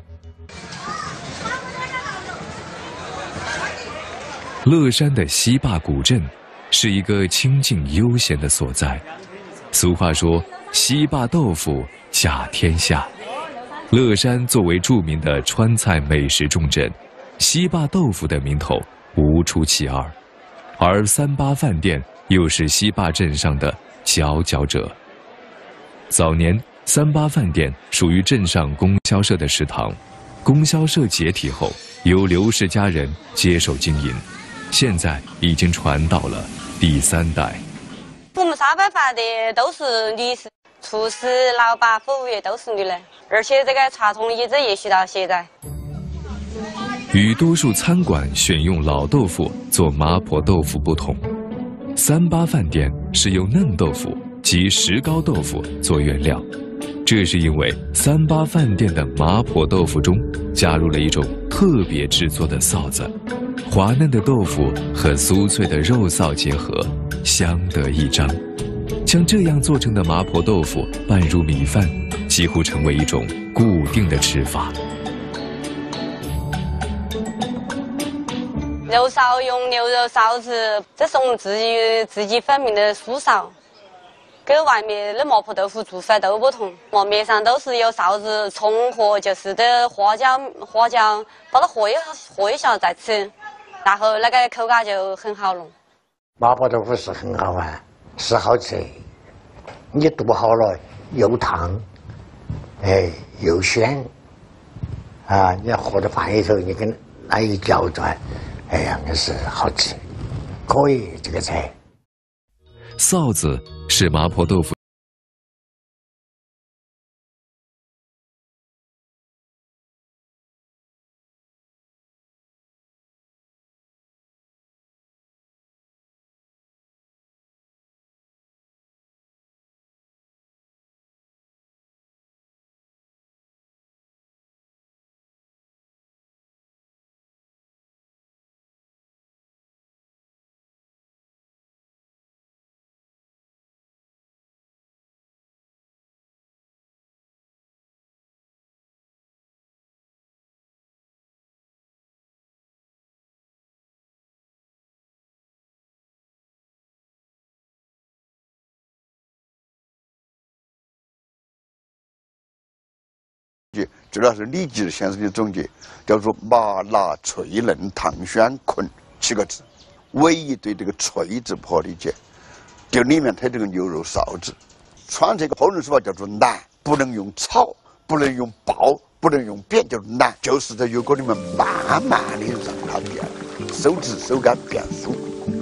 乐山的西坝古镇是一个清静悠闲的所在。俗话说，西坝豆腐甲天下。乐山作为著名的川菜美食重镇，西坝豆腐的名头无出其二，而38饭店又是西坝镇上的佼佼者。早年38饭店属于镇上供销社的食堂，供销社解体后，由刘氏家人接手经营，现在已经传到了第3代。 我们38饭店都是女士，厨师、老板、服务员都是女的，而且这个传统一直延续到现在。 与多数餐馆选用老豆腐做麻婆豆腐不同，38饭店是用嫩豆腐及石膏豆腐做原料，这是因为38饭店的麻婆豆腐中加入了一种特别制作的臊子，滑嫩的豆腐和酥脆的肉臊结合，相得益彰。将这样做成的麻婆豆腐拌入米饭，几乎成为一种固定的吃法。 肉臊用牛肉臊子，这是我们自己发明的素臊，跟外面的麻婆豆腐做法都不同。外面上都是有臊子、葱和就是的花椒把它和一下再吃，然后那个口感就很好了。 麻婆豆腐是很好玩，是好吃。你剁好了又烫，又鲜，啊，你和到饭里头，你跟那一搅转，哎呀，那是好吃，可以这个菜。 臊子是麻婆豆腐主要是李吉先生的总结，叫做麻辣脆嫩烫鲜捆7个字，唯一对这个脆字不好理解，就里面它这个牛肉臊子，川菜个烹饪手法叫做烂，不能用炒，不能用爆，不能用煸，就是烂，就是在油锅里面慢慢的让它变。 手指手感变酥。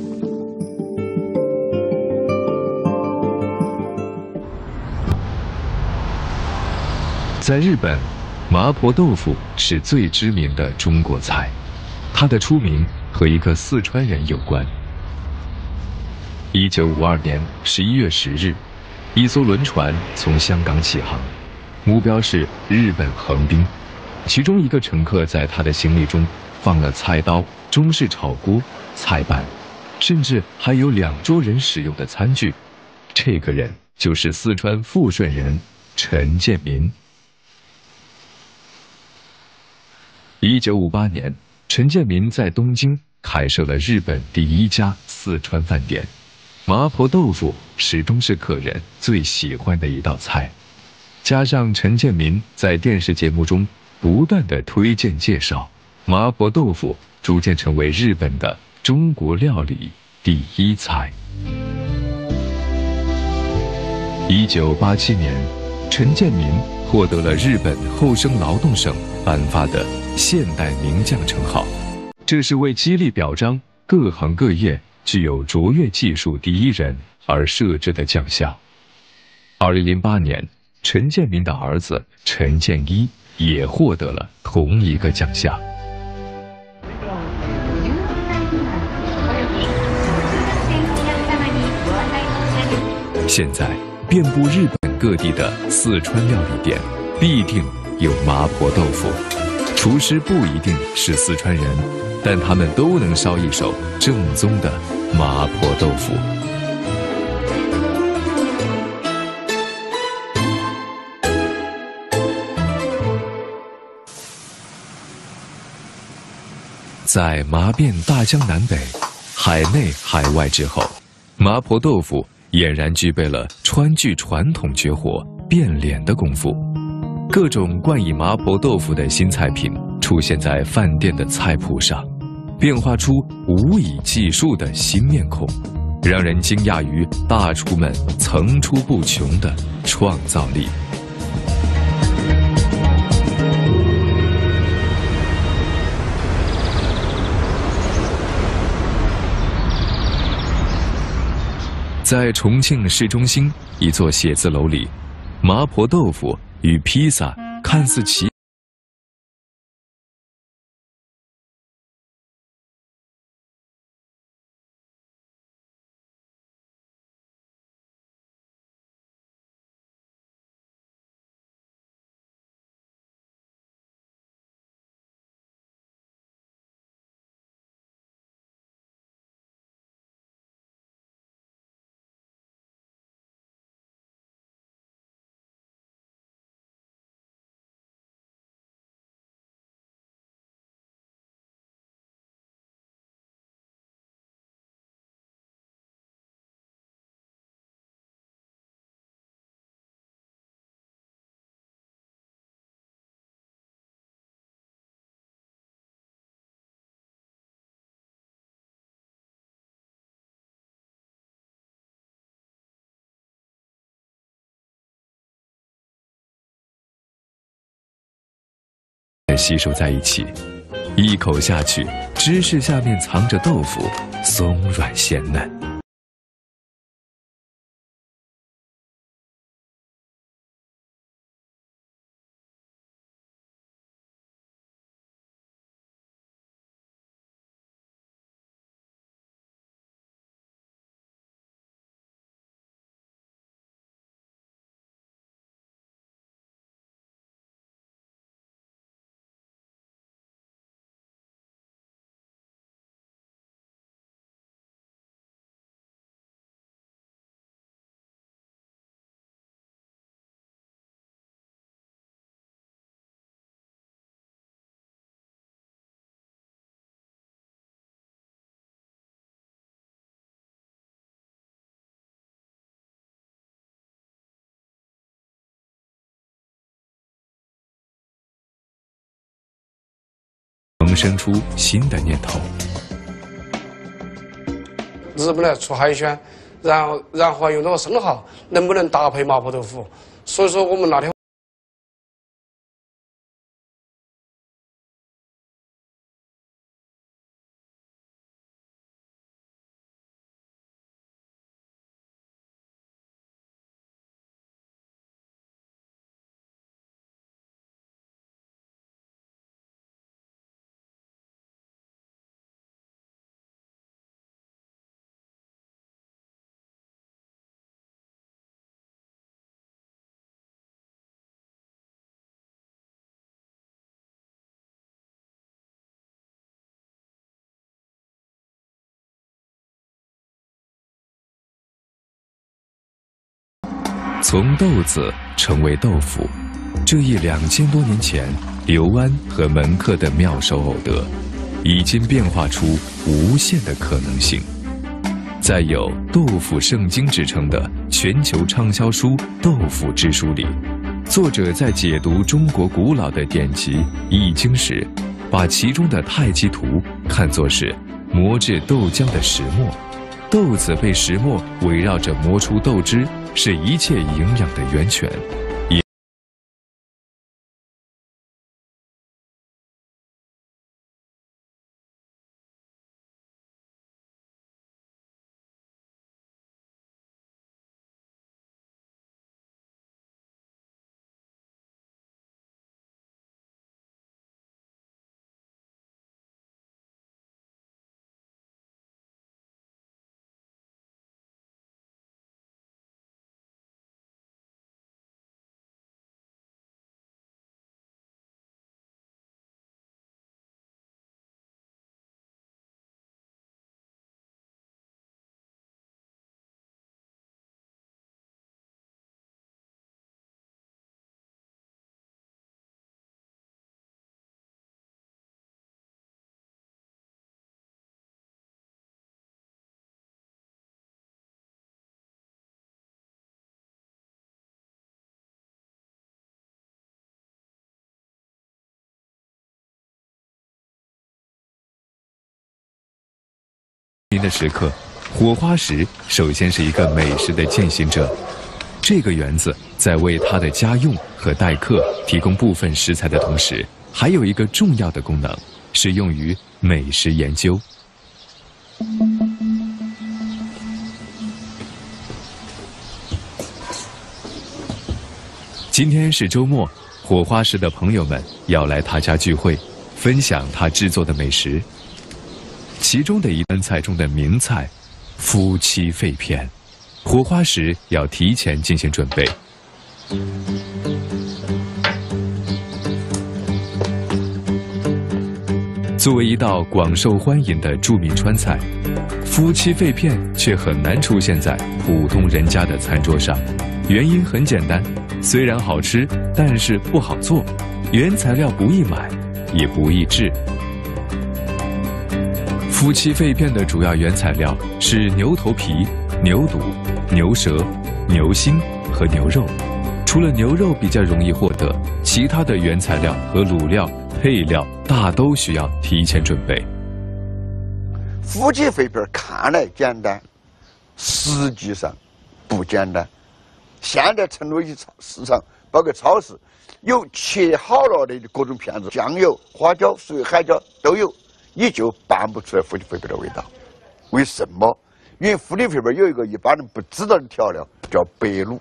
在日本，麻婆豆腐是最知名的中国菜，它的出名和一个四川人有关。1952年11月10日，一艘轮船从香港起航，目标是日本横滨。其中一个乘客在他的行李中放了菜刀、中式炒锅、菜板，甚至还有2桌人使用的餐具。这个人就是四川富顺人陈建民。1958年，陈建民在东京开设了日本第1家四川饭店。麻婆豆腐始终是客人最喜欢的一道菜，加上陈建民在电视节目中不断的推荐介绍，麻婆豆腐逐渐成为日本的中国料理第1菜。1987年，陈建民获得了日本厚生劳动省颁发的现代名将称号，这是为激励表彰各行各业具有卓越技术第一人而设置的奖项。2008年，陈建民的儿子陈建一也获得了同一个奖项。现在，遍布日本各地的四川料理店必定有麻婆豆腐，厨师不一定是四川人，但他们都能烧一手正宗的麻婆豆腐。在麻遍大江南北、海内海外之后，麻婆豆腐俨然具备了川剧传统绝活变脸的功夫。各种冠以麻婆豆腐的新菜品出现在饭店的菜谱上，变化出无以计数的新面孔，让人惊讶于大厨们层出不穷的创造力。在重庆市中心一座写字楼里，麻婆豆腐与披萨看似齐。吸收在一起，一口下去，芝士下面藏着豆腐，松软鲜嫩。萌生出新的念头。 日本来出海鲜，然后用那个生蚝，能不能搭配麻婆豆腐？所以说我们那天。 从豆子成为豆腐，这一2000多年前刘安和门客的妙手偶得，已经变化出无限的可能性。在有“豆腐圣经”之称的全球畅销书《豆腐之书》里，作者在解读中国古老的典籍《易经》时，把其中的太极图看作是磨制豆浆的石磨，豆子被石磨围绕着磨出豆汁，是一切营养的源泉。的时刻，火花石首先是一个美食的践行者。这个园子在为它的家用和待客提供部分食材的同时，还有一个重要的功能，是用于美食研究。今天是周末，火花石的朋友们要来他家聚会，分享他制作的美食。其中的一道菜中的名菜——夫妻肺片，火花石要提前进行准备。作为一道广受欢迎的著名川菜，夫妻肺片却很难出现在普通人家的餐桌上。原因很简单，虽然好吃，但是不好做，原材料不易买，也不易制。夫妻肺片的主要原材料是牛头皮、牛肚、牛舌、牛心和牛肉。除了牛肉比较容易获得，其他的原材料和卤料、配料大都需要提前准备。 夫妻肺片看来简单，实际上不简单。现在成都市场，包括超市，有切好了的各种片子，酱油、花椒、水、海椒都有。你就拌不出来夫妻肺片的味道，为什么？因为夫妻肺片有一个一般人不知道的调料，叫白卤。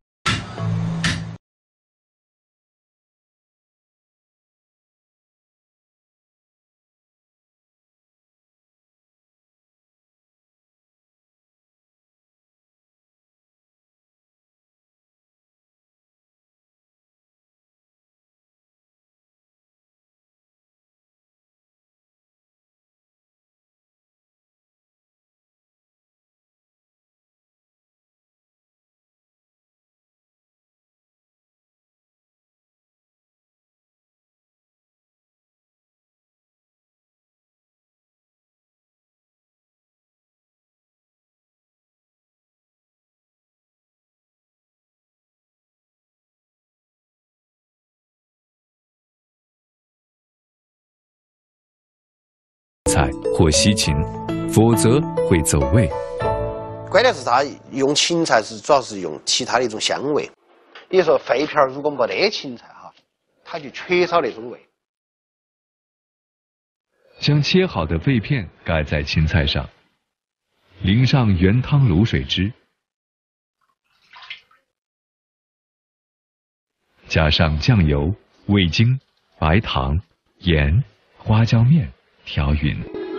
菜或西芹，否则会走味。 关键是它用芹菜是主要是用其他的一种香味。比如说肺片如果没得芹菜哈，它就缺少那种味。 将切好的肺片盖在芹菜上，淋上原汤卤水汁，加上酱油、味精、白糖、盐、花椒面。调匀，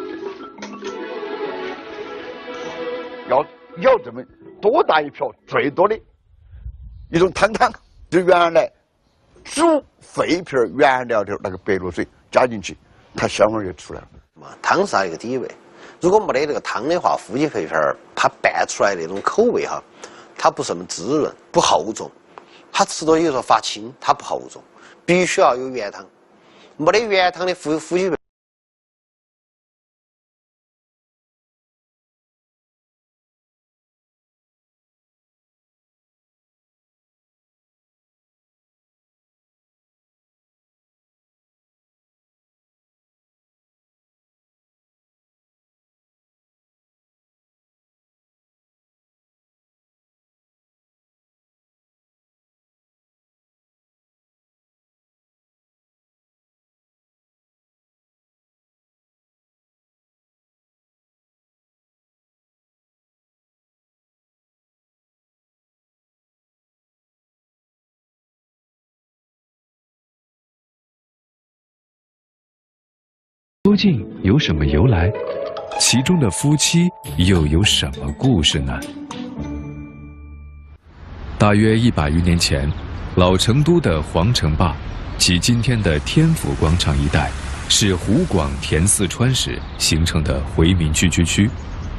要这么多大一瓢，最多的一种汤，就原来煮肺片原料的那个白卤水加进去，它香味就出来了。 汤是它一个底味，如果没得这个汤的话，夫妻肺片它拌出来那种口味哈， 它不是那么滋润，不厚重，它吃多有时候发青，它不厚重，必须要有原汤，没得原汤的夫妻。 究竟有什么由来？其中的夫妻又有什么故事呢？大约100余年前，老成都的皇城坝及今天的天府广场一带，是湖广填四川时形成的回民聚居区。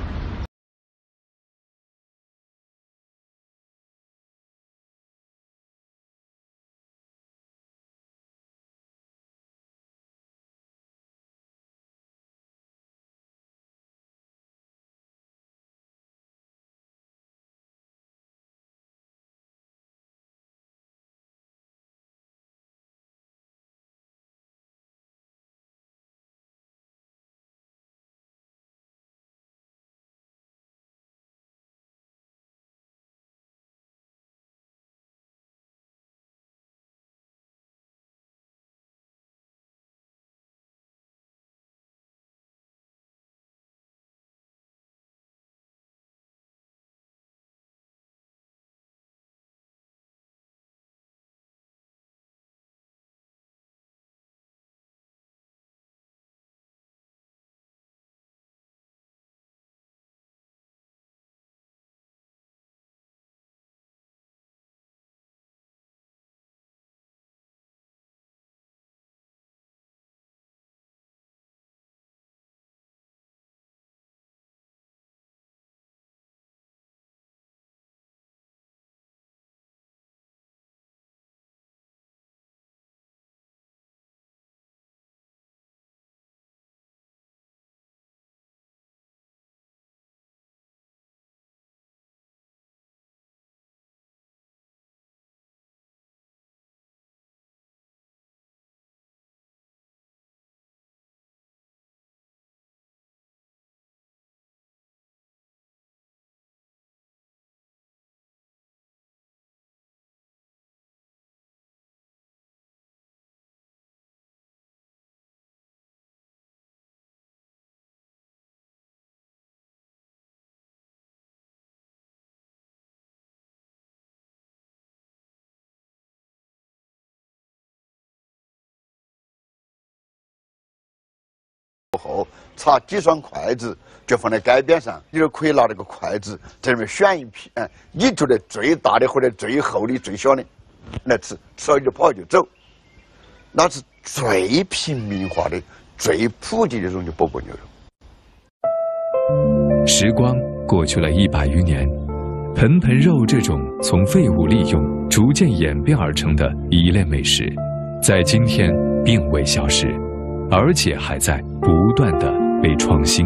后插几双筷子就放在街边上，你就可以拿那个筷子在里面选一批，你觉得最大的或者最厚的、最小的来吃，吃完就跑就走。那是最平民化的、最普及的这种就钵钵牛肉。 时光过去了100余年，盆盆肉这种从废物利用逐渐演变而成的一类美食，在今天并未消失，而且还在不断的被创新。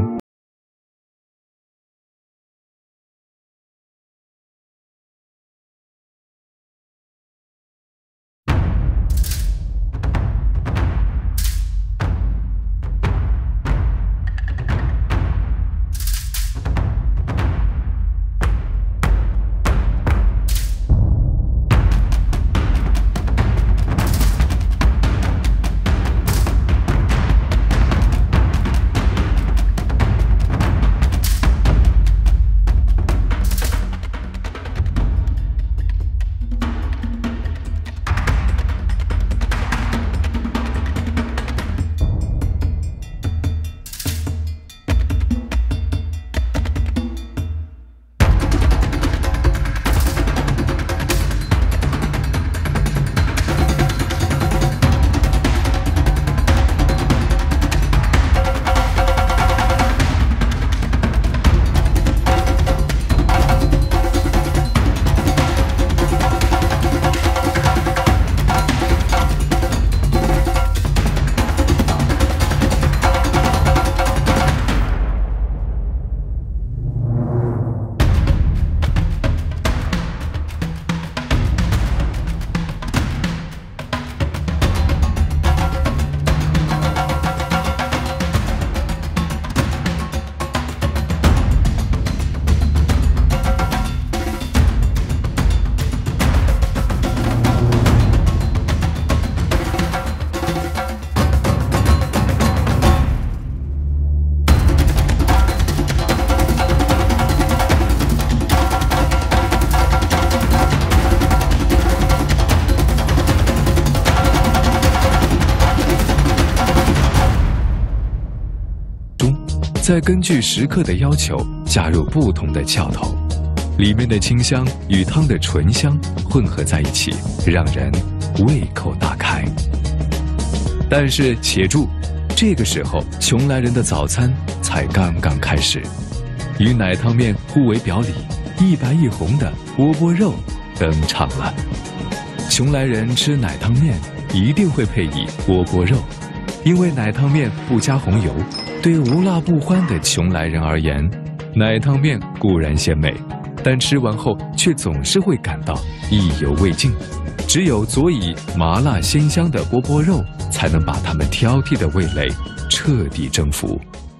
再根据食客的要求加入不同的翘头，里面的清香与汤的醇香混合在一起，让人胃口大开。但是且住，这个时候邛崃人的早餐才刚刚开始。与奶汤面互为表里，一白一红的窝窝肉登场了。邛崃人吃奶汤面一定会配以窝窝肉，因为奶汤面不加红油，对无辣不欢的邛崃人而言，奶汤面固然鲜美，但吃完后却总是会感到意犹未尽。只有佐以麻辣鲜香的窝窝肉，才能把他们挑剔的味蕾彻底征服。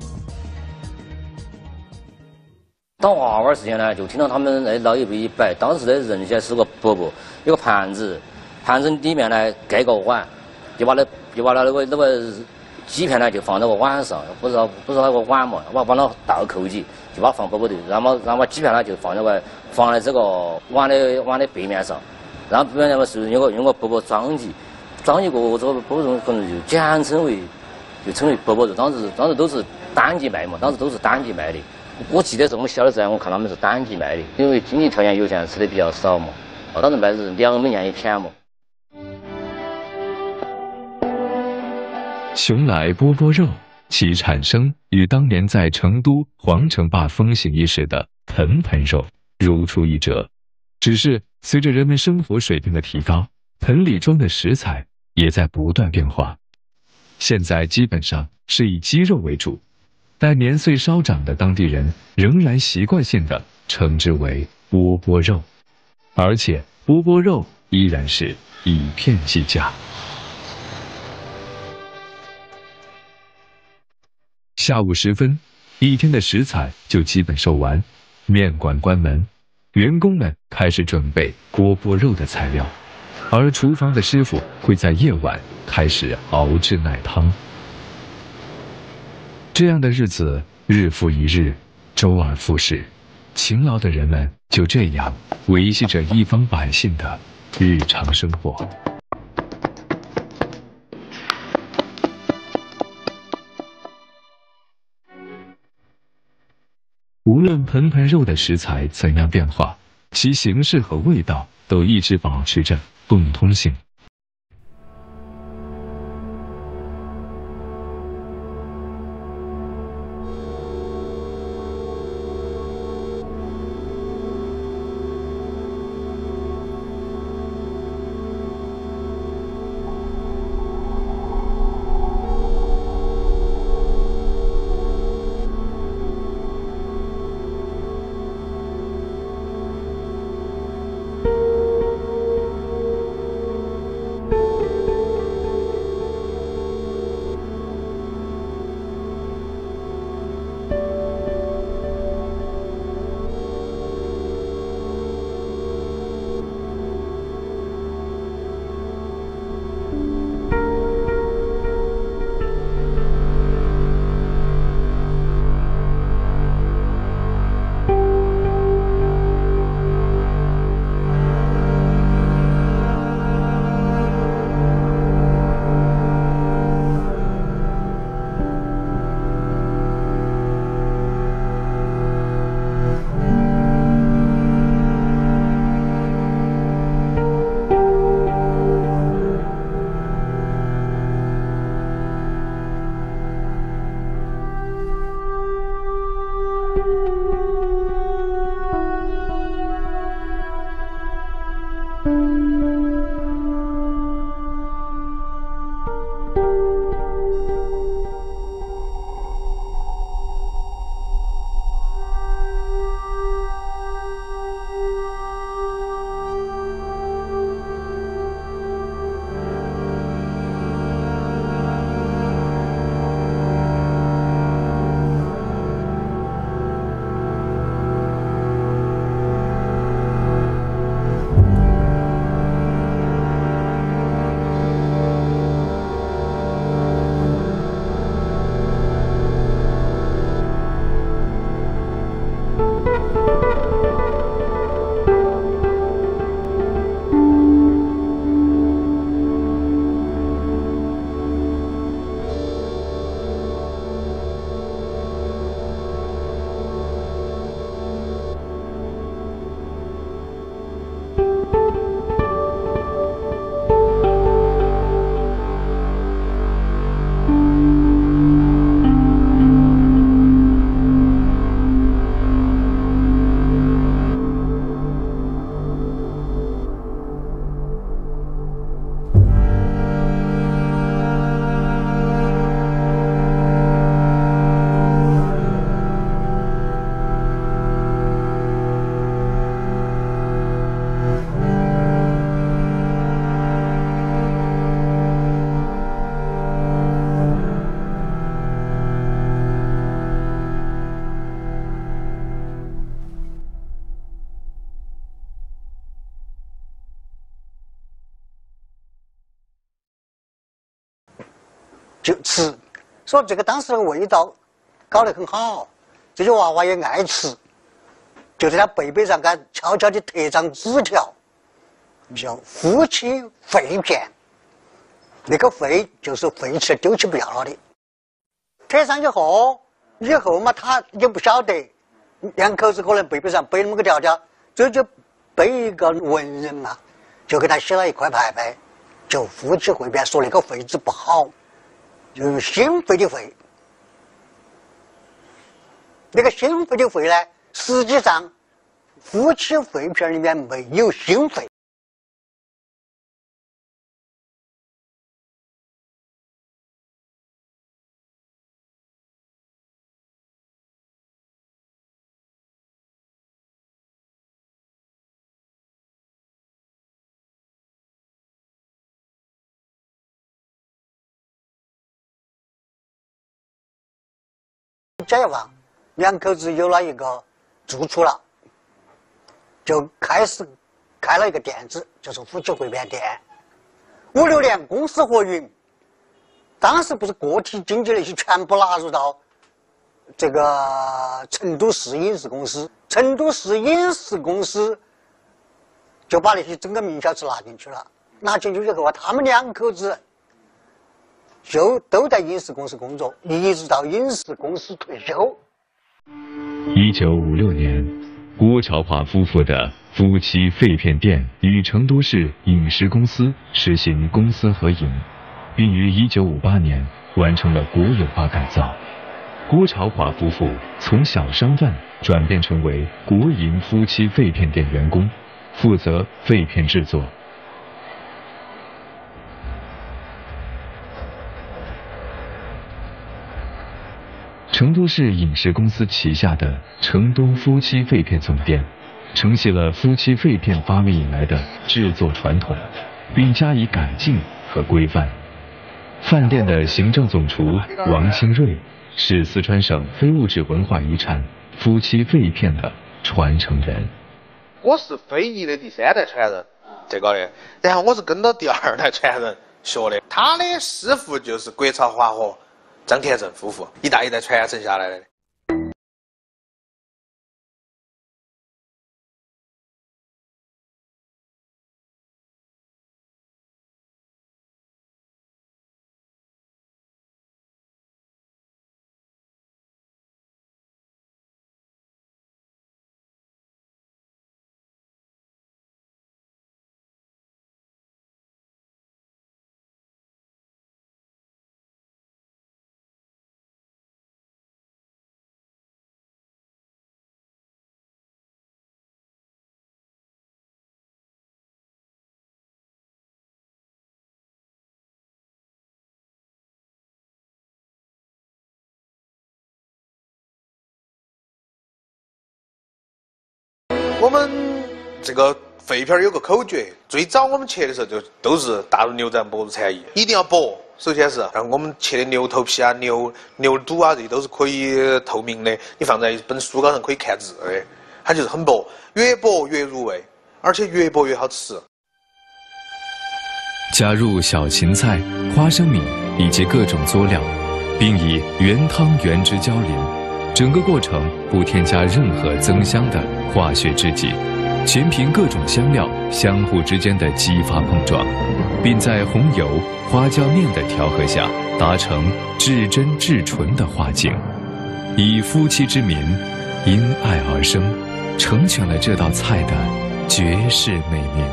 当娃娃时间呢，就听到他们那老一辈一摆，当时的人先是个饽饽，有个盘子，盘子里面呢盖个碗，就把那个鸡片呢就放在个碗上，不是那个碗嘛，把那倒扣起，就把它放饽饽头，然后把鸡片呢就放在这个碗的背面上，然后背面呢是用个饽饽装起，装起过后这个饽饽肉可能就简称为饽饽肉，当时都是单级卖嘛，当时都是单级卖的。我记得是我们小的时候，我看他们是单级卖的，因为经济条件有限，吃的比较少嘛。当时卖的是2美元一片嘛。 邛崃窝窝肉，其产生与当年在成都皇城坝风行一时的盆盆肉如出一辙。只是随着人们生活水平的提高，盆里装的食材也在不断变化。现在基本上是以鸡肉为主，但年岁稍长的当地人仍然习惯性的称之为窝窝肉，而且窝窝肉依然是以片计价。下午时分，一天的食材就基本售完，面馆关门，员工们开始准备窝窝肉的材料，而厨房的师傅会在夜晚开始熬制奶汤。这样的日子日复一日，周而复始，勤劳的人们就这样维系着一方百姓的日常生活。无论盆盆肉的食材怎样变化，其形式和味道都一直保持着共通性。 就吃，说这个当时的味道搞得很好，这些娃娃也爱吃，就在他背背上给他悄悄地贴张纸条，叫夫妻肺片，那个肺就是废弃丢弃不要了的。贴上以后嘛，他也不晓得，两口子可能背背上背那么个条条，这就背一个文人嘛，就给他写了一块牌牌，就夫妻肺片，说那个肺字不好，就是心肺的肺。那个心肺的肺呢，实际上夫妻肺片里面没有心肺。解放，两口子有了一个住处了，就开始开了一个店子，就是夫妻肺片店。5、6年公私合营，当时不是个体经济那些全部纳入到这个成都市影视公司，成都市影视公司就把那些整个名小吃拿进去了。拿进去以后啊，他们两口子就都在影视公司工作，一直到影视公司退休。 1956年，郭朝华夫妇的夫妻肺片店与成都市影视公司实行公私合营，并于1958年完成了国有化改造。郭朝华夫妇从小商贩转变成为国营夫妻肺片店员工，负责肺片制作。成都市影视公司旗下的成都夫妻肺片总店，承袭了夫妻肺片发明以来的制作传统，并加以改进和规范。饭店的行政总厨王清瑞是四川省非物质文化遗产夫妻肺片的传承人。 我是非遗的第3代传人，这个的，然后我是跟到第2代传人学的。他的师傅就是郭朝华和张田正夫妇，一代一代传承下来的。我们这个肺片有个口诀，最早我们切的时候就都是大陆牛展脖子产业，一定要薄。首先是，然后我们切的牛头皮啊、牛肚啊，这些都是可以透明的，你放在一本书稿上可以看字的，它就是很薄，越薄越入味，而且越薄越好吃。 加入小芹菜、花生米以及各种佐料，并以原汤原汁浇淋，整个过程不添加任何增香的化学制剂，全凭各种香料相互之间的激发碰撞，并在红油、花椒面的调和下，达成至真至纯的化境。以夫妻之名，因爱而生，成全了这道菜的绝世美名。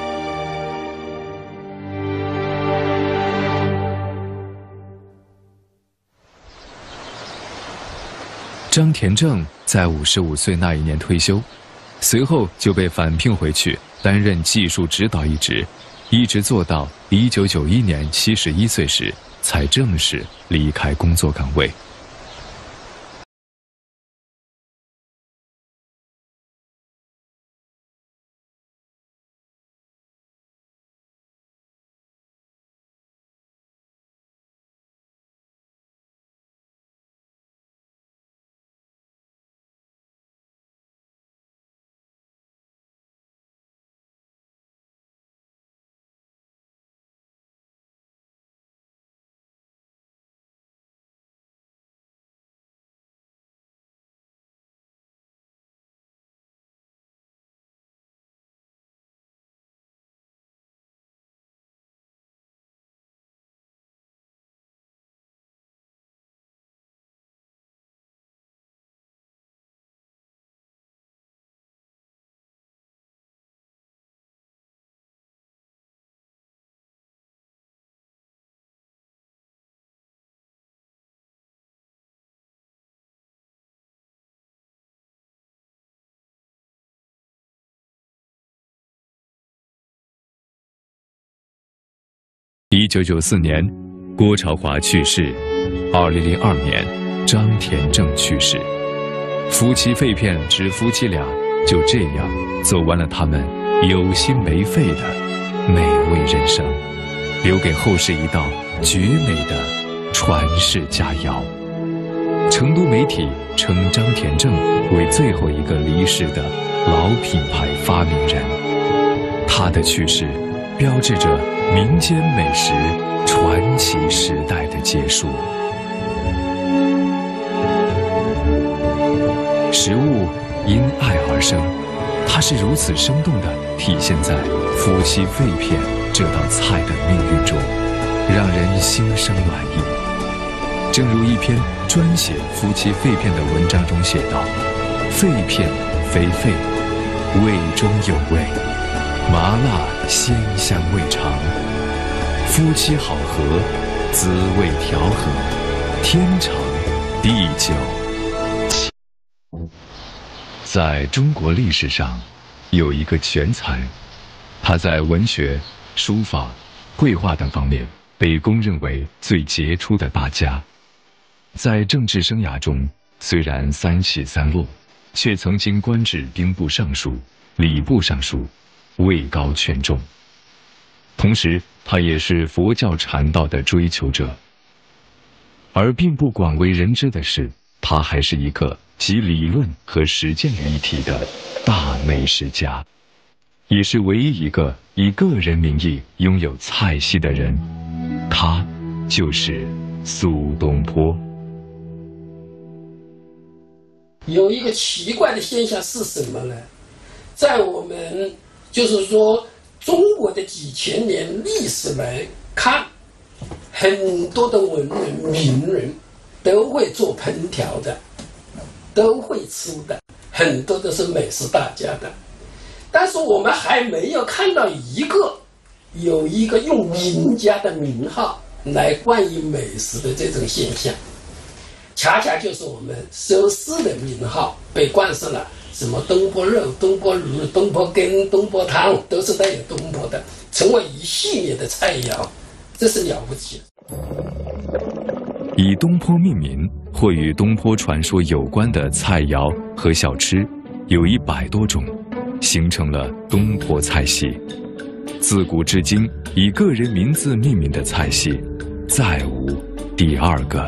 张田正在55岁那一年退休，随后就被返聘回去担任技术指导一职，一直做到1991年71岁时才正式离开工作岗位。 1994年，郭朝华去世；2002年，张田正去世。夫妻肺片之夫妻俩就这样走完了他们有心没肺的美味人生，留给后世一道绝美的传世佳肴。成都媒体称张田正为最后一个离世的老品牌发明人，他的去世标志着民间美食传奇时代的结束。食物因爱而生，它是如此生动地体现在夫妻肺片这道菜的命运中，让人心生暖意。正如一篇专写夫妻肺片的文章中写道：“肺片非肺，味中有味，麻辣鲜香味长，夫妻好合，滋味调和，天长地久。”在中国历史上，有一个全才，他在文学、书法、绘画等方面被公认为最杰出的大家。在政治生涯中，虽然三起三落，却曾经官至兵部尚书、礼部尚书，位高权重。同时，他也是佛教禅道的追求者。而并不广为人知的是，他还是一个集理论和实践于一体的大美食家，也是唯一一个以个人名义拥有菜系的人。他就是苏东坡。 有一个奇怪的现象是什么呢？在我们就是说中国的几千年历史来看，很多的文人名人都会做烹调的，都会吃的，很多都是美食大家的。但是我们还没有看到有一个用名家的名号来冠以美食的这种现象。恰恰就是我们收视的名号被冠上了什么东坡肉、东坡鱼、东坡羹、东坡汤，都是带有东坡的，成为一系列的菜肴，这是了不起。 以东坡命名或与东坡传说有关的菜肴和小吃有100多种，形成了东坡菜系。自古至今，以个人名字命名的菜系再无第二个。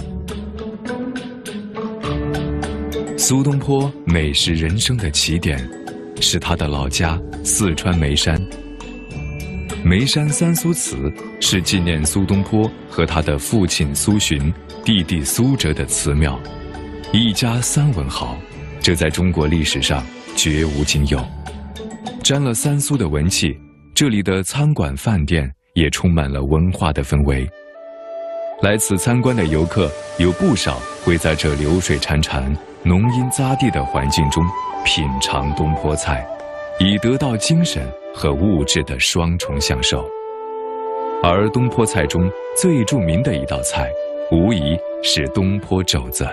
苏东坡美食人生的起点是他的老家四川眉山。眉山三苏祠是纪念苏东坡和他的父亲苏洵、弟弟苏辙的祠庙，一家3文豪，这在中国历史上绝无仅有。沾了三苏的文气，这里的餐馆饭店也充满了文化的氛围。来此参观的游客有不少会在这流水潺潺、浓荫匝地的环境中品尝东坡菜，以得到精神和物质的双重享受。而东坡菜中最著名的一道菜，无疑是东坡肘子。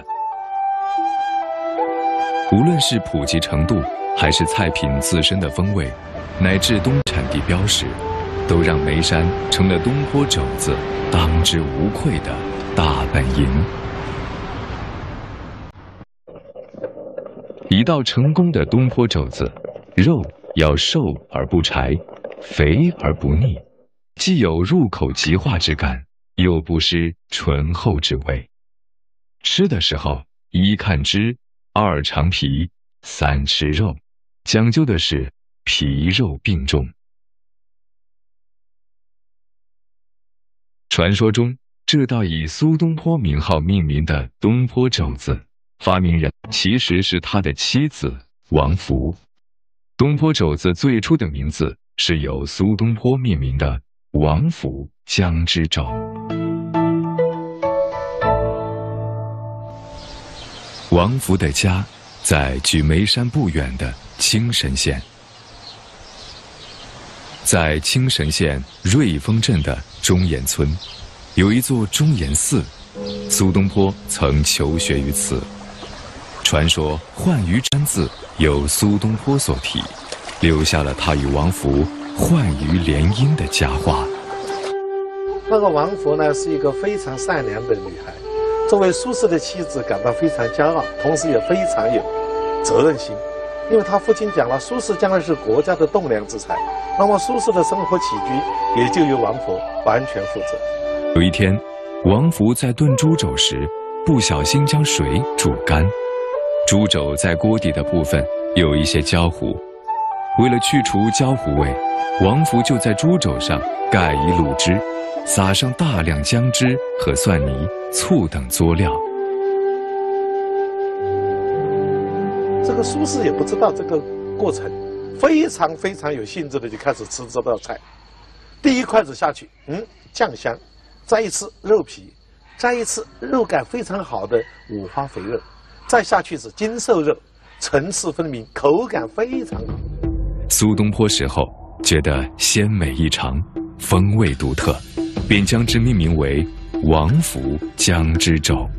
无论是普及程度，还是菜品自身的风味，乃至东产地标识，都让眉山成了东坡肘子当之无愧的大本营。一道成功的东坡肘子，肉要瘦而不柴，肥而不腻，既有入口即化之感，又不失醇厚之味。吃的时候，1看汁，2尝皮，3吃肉，讲究的是皮肉并重。传说中，这道以苏东坡名号命名的东坡肘子，发明人其实是他的妻子王弗。东坡肘子最初的名字是由苏东坡命名的王府姜汁肘。王弗的家在距眉山不远的青神县。在青神县瑞丰镇的中岩村，有一座中岩寺，苏东坡曾求学于此。传说浣鱼瞻字由苏东坡所题，留下了他与王弗浣鱼联姻的佳话。 那个王佛呢是一个非常善良的女孩，作为苏轼的妻子感到非常骄傲，同时也非常有责任心。因为他父亲讲了，苏轼将来是国家的栋梁之才，那么苏轼的生活起居也就由王佛完全负责。 有一天，王福在炖猪肘时，不小心将水煮干，猪肘在锅底的部分有一些焦糊。为了去除焦糊味，王福就在猪肘上盖以卤汁，撒上大量姜汁和蒜泥、醋等佐料。 这个苏轼也不知道这个过程，非常有兴致的就开始吃这道菜。第一筷子下去，酱香，再一次肉皮，再一次肉感非常好的五花肥肉，再下去是精瘦肉，层次分明，口感非常好。 苏东坡食后觉得鲜美异常，风味独特，便将之命名为王福姜汁肘。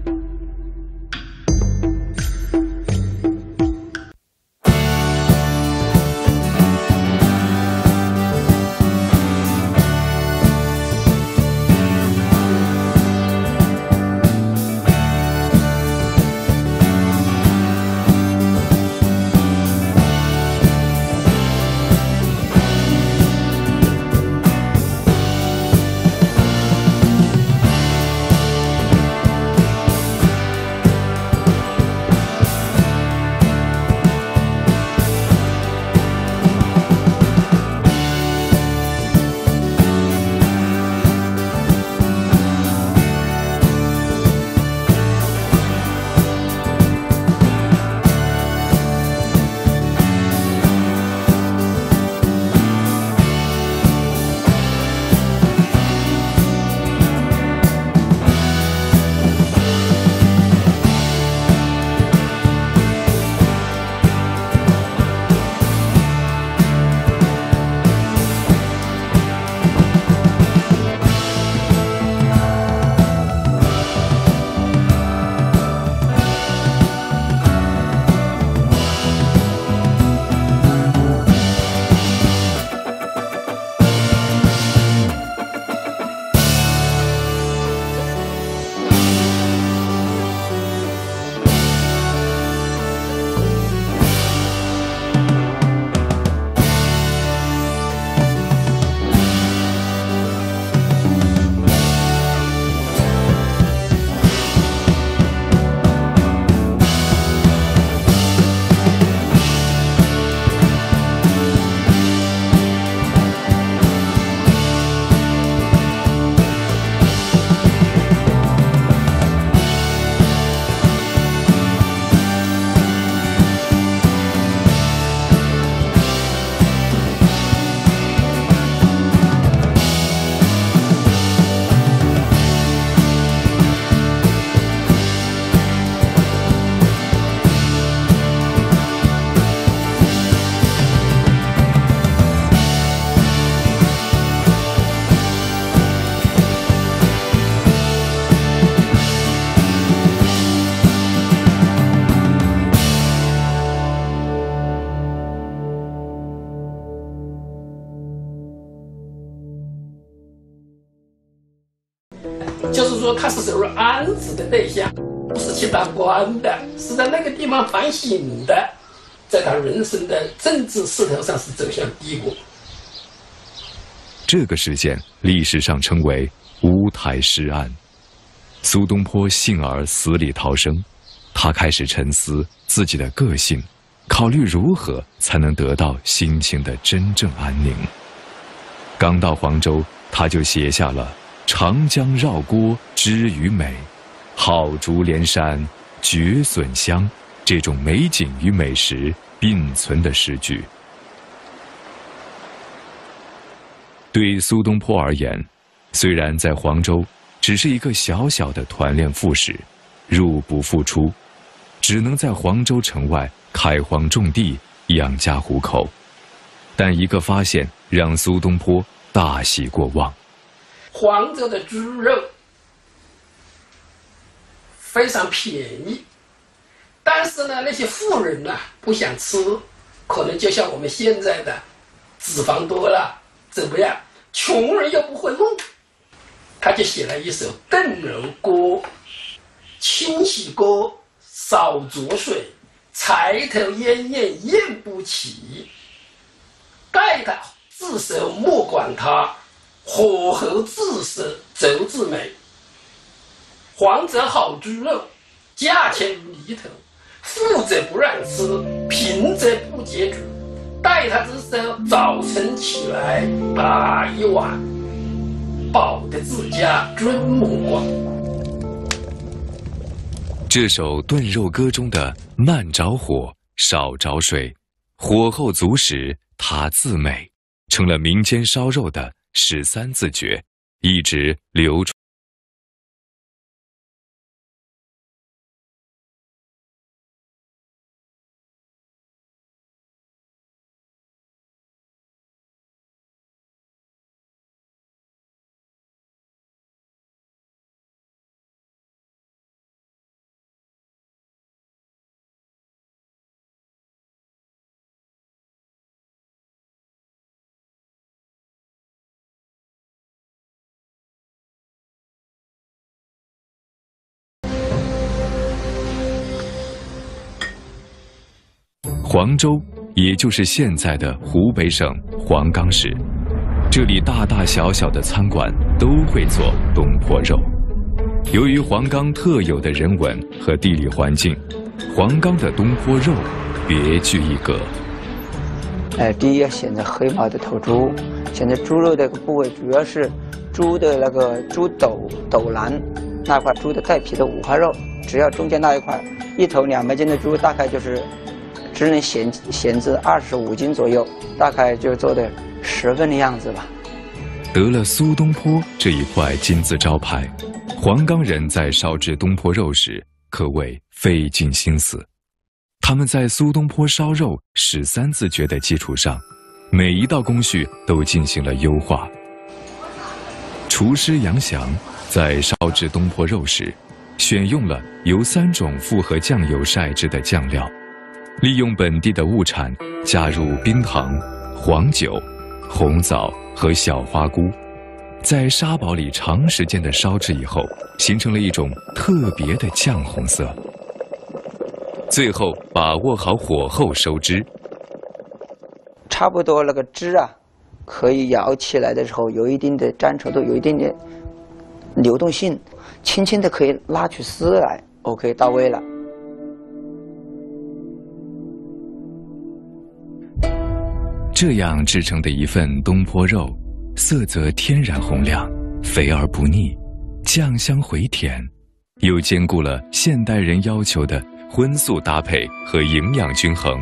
就是说他是属于安置的对象，不是去当官的，是在那个地方反省的，在他人生的政治势头上是走向低谷。 这个事件历史上称为乌台诗案。苏东坡幸而死里逃生，他开始沉思自己的个性，考虑如何才能得到心情的真正安宁。刚到黄州，他就写下了长江绕郭知鱼美，好竹连山绝笋香这种美景与美食并存的诗句。对苏东坡而言，虽然在黄州只是一个小小的团练副使，入不敷出，只能在黄州城外开荒种地养家糊口，但一个发现让苏东坡大喜过望。 黄州的猪肉非常便宜，但是呢，那些富人呢不想吃，可能就像我们现在的脂肪多了，怎么样？穷人又不会弄， 他就写了一首《邓柔歌》：清洗过少浊水，柴头烟焰咽不起。待他自熟莫管他，火候自熟肘子美。黄则好猪肉，价钱如泥头。富者不让吃，贫者不解煮。待他之手，早晨起来打一碗，饱得自家尊莫光。 这首炖肉歌中的慢着火，少着水，火候足时它自美，成了民间烧肉的13字诀，一直流传。黄州，也就是现在的湖北省黄冈市，这里大大小小的餐馆都会做东坡肉。由于黄冈特有的人文和地理环境，黄冈的东坡肉别具一格。 第一，选择黑毛的头猪，选择猪肉这个部位主要是猪的那个猪斗腩那块猪的带皮的五花肉，只要中间那一块，1头2百斤的猪大概就是只能闲置25斤左右，大概就做的10份的样子吧。 得了苏东坡这一块金字招牌，黄冈人在烧制东坡肉时可谓费尽心思。他们在苏东坡烧肉13字诀的基础上，每一道工序都进行了优化。厨师杨祥在烧制东坡肉时，选用了由3种复合酱油晒制的酱料，利用本地的物产，加入冰糖、黄酒、红枣和小花菇，在砂煲里长时间的烧制以后，形成了一种特别的酱红色。最后把握好火候收汁， 差不多那个汁啊，可以舀起来的时候有一定的粘稠度，有一定的流动性，轻轻的可以拉出丝来 ，OK， 到位了。 这样制成的一份东坡肉，色泽天然红亮，肥而不腻，酱香回甜，又兼顾了现代人要求的荤素搭配和营养均衡。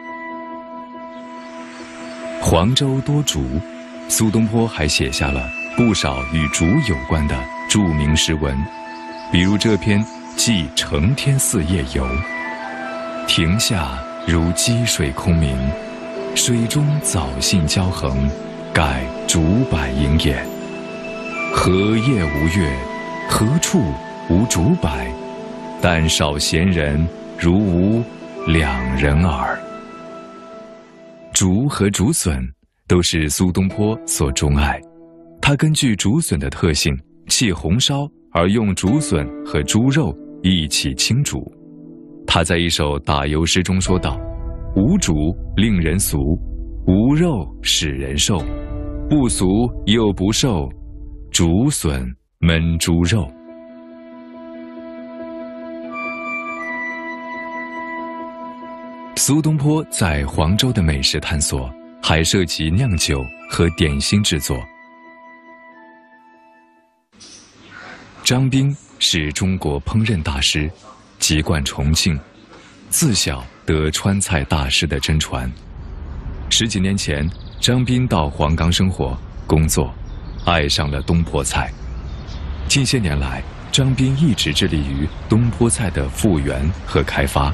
黄州多竹，苏东坡还写下了不少与竹有关的著名诗文，比如这篇《寄承天寺夜游》：庭下如积水空明，水中藻荇交横，盖竹柏影也。何夜无月，何处无竹柏？但少闲人，如无两人耳。竹和竹笋都是苏东坡所钟爱，他根据竹笋的特性，弃红烧而用竹笋和猪肉一起清煮。他在一首打油诗中说道：无竹令人俗，无肉使人瘦，不俗又不瘦，竹笋焖猪肉。苏东坡在黄州的美食探索还涉及酿酒和点心制作。张彬是中国烹饪大师，籍贯重庆，自小得川菜大师的真传。10几年前，张彬到黄冈生活工作，爱上了东坡菜。近些年来，张彬一直致力于东坡菜的复原和开发。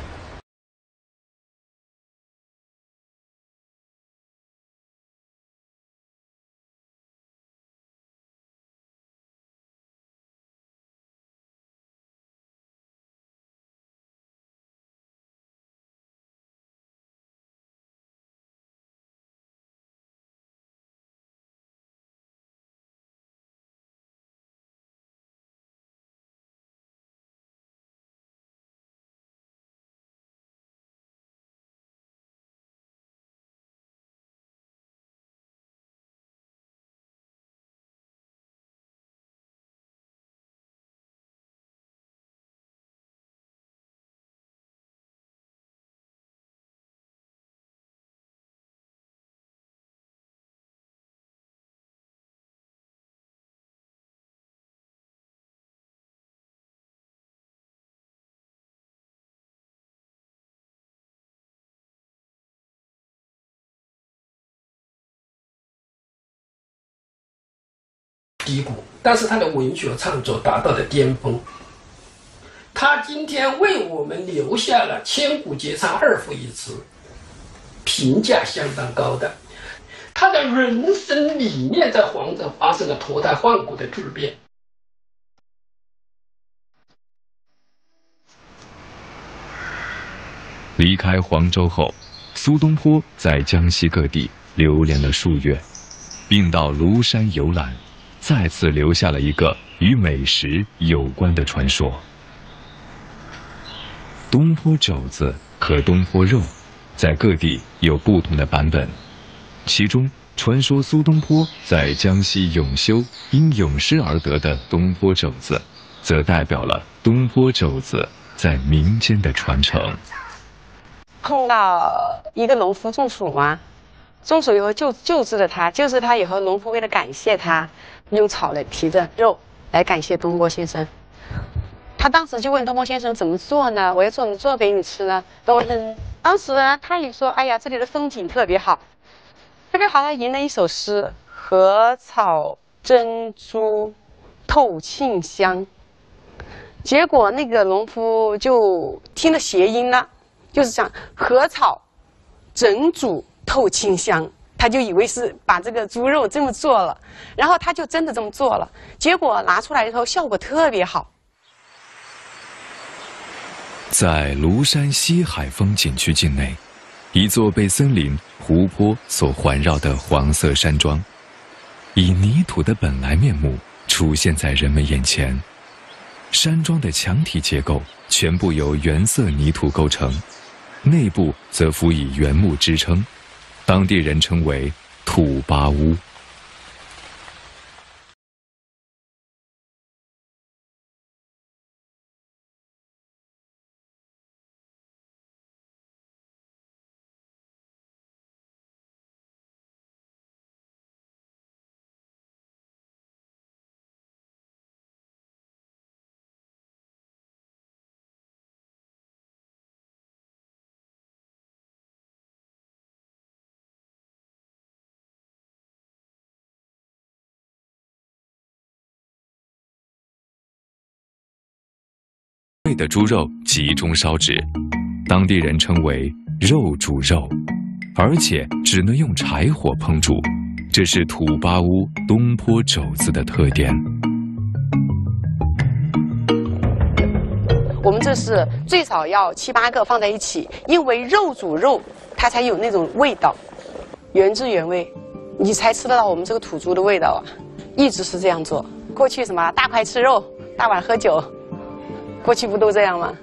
低谷，但是他的文学创作达到了巅峰。他今天为我们留下了千古绝唱2赋一词，评价相当高的。他的人生理念在黄州发生了脱胎换骨的质变。 离开黄州后，苏东坡在江西各地流连了数月，并到庐山游览，再次留下了一个与美食有关的传说。东坡肘子和东坡肉在各地有不同的版本，其中传说苏东坡在江西永修因咏诗而得的东坡肘子，则代表了东坡肘子在民间的传承。 碰到一个农夫中暑嘛，中暑以后救治了他，救治他以后，农夫为了感谢他，用草来提着肉来感谢东坡先生。他当时就问东坡先生怎么做呢？我要怎么做给你吃呢？东坡先生当时呢，他也说：“哎呀，这里的风景特别好，特别好。”他吟了一首诗：“禾草珍珠透沁香。”结果那个农夫就听了谐音了，就是讲禾草整煮透沁香，他就以为是把这个猪肉这么做了，然后他就真的这么做了，结果拿出来以后效果特别好。 在庐山西海风景区境内，一座被森林、湖泊所环绕的黄色山庄，以泥土的本来面目出现在人们眼前。山庄的墙体结构全部由原色泥土构成，内部则辅以原木支撑，当地人称为土巴屋。的猪肉集中烧制，当地人称为肉煮肉，而且只能用柴火烹煮，这是土巴屋东坡肘子的特点。 我们这是最少要7、8个放在一起，因为肉煮肉，它才有那种味道，原汁原味，你才吃得到我们这个土猪的味道啊！一直是这样做。过去什么大块吃肉，大碗喝酒。过去不都这样吗？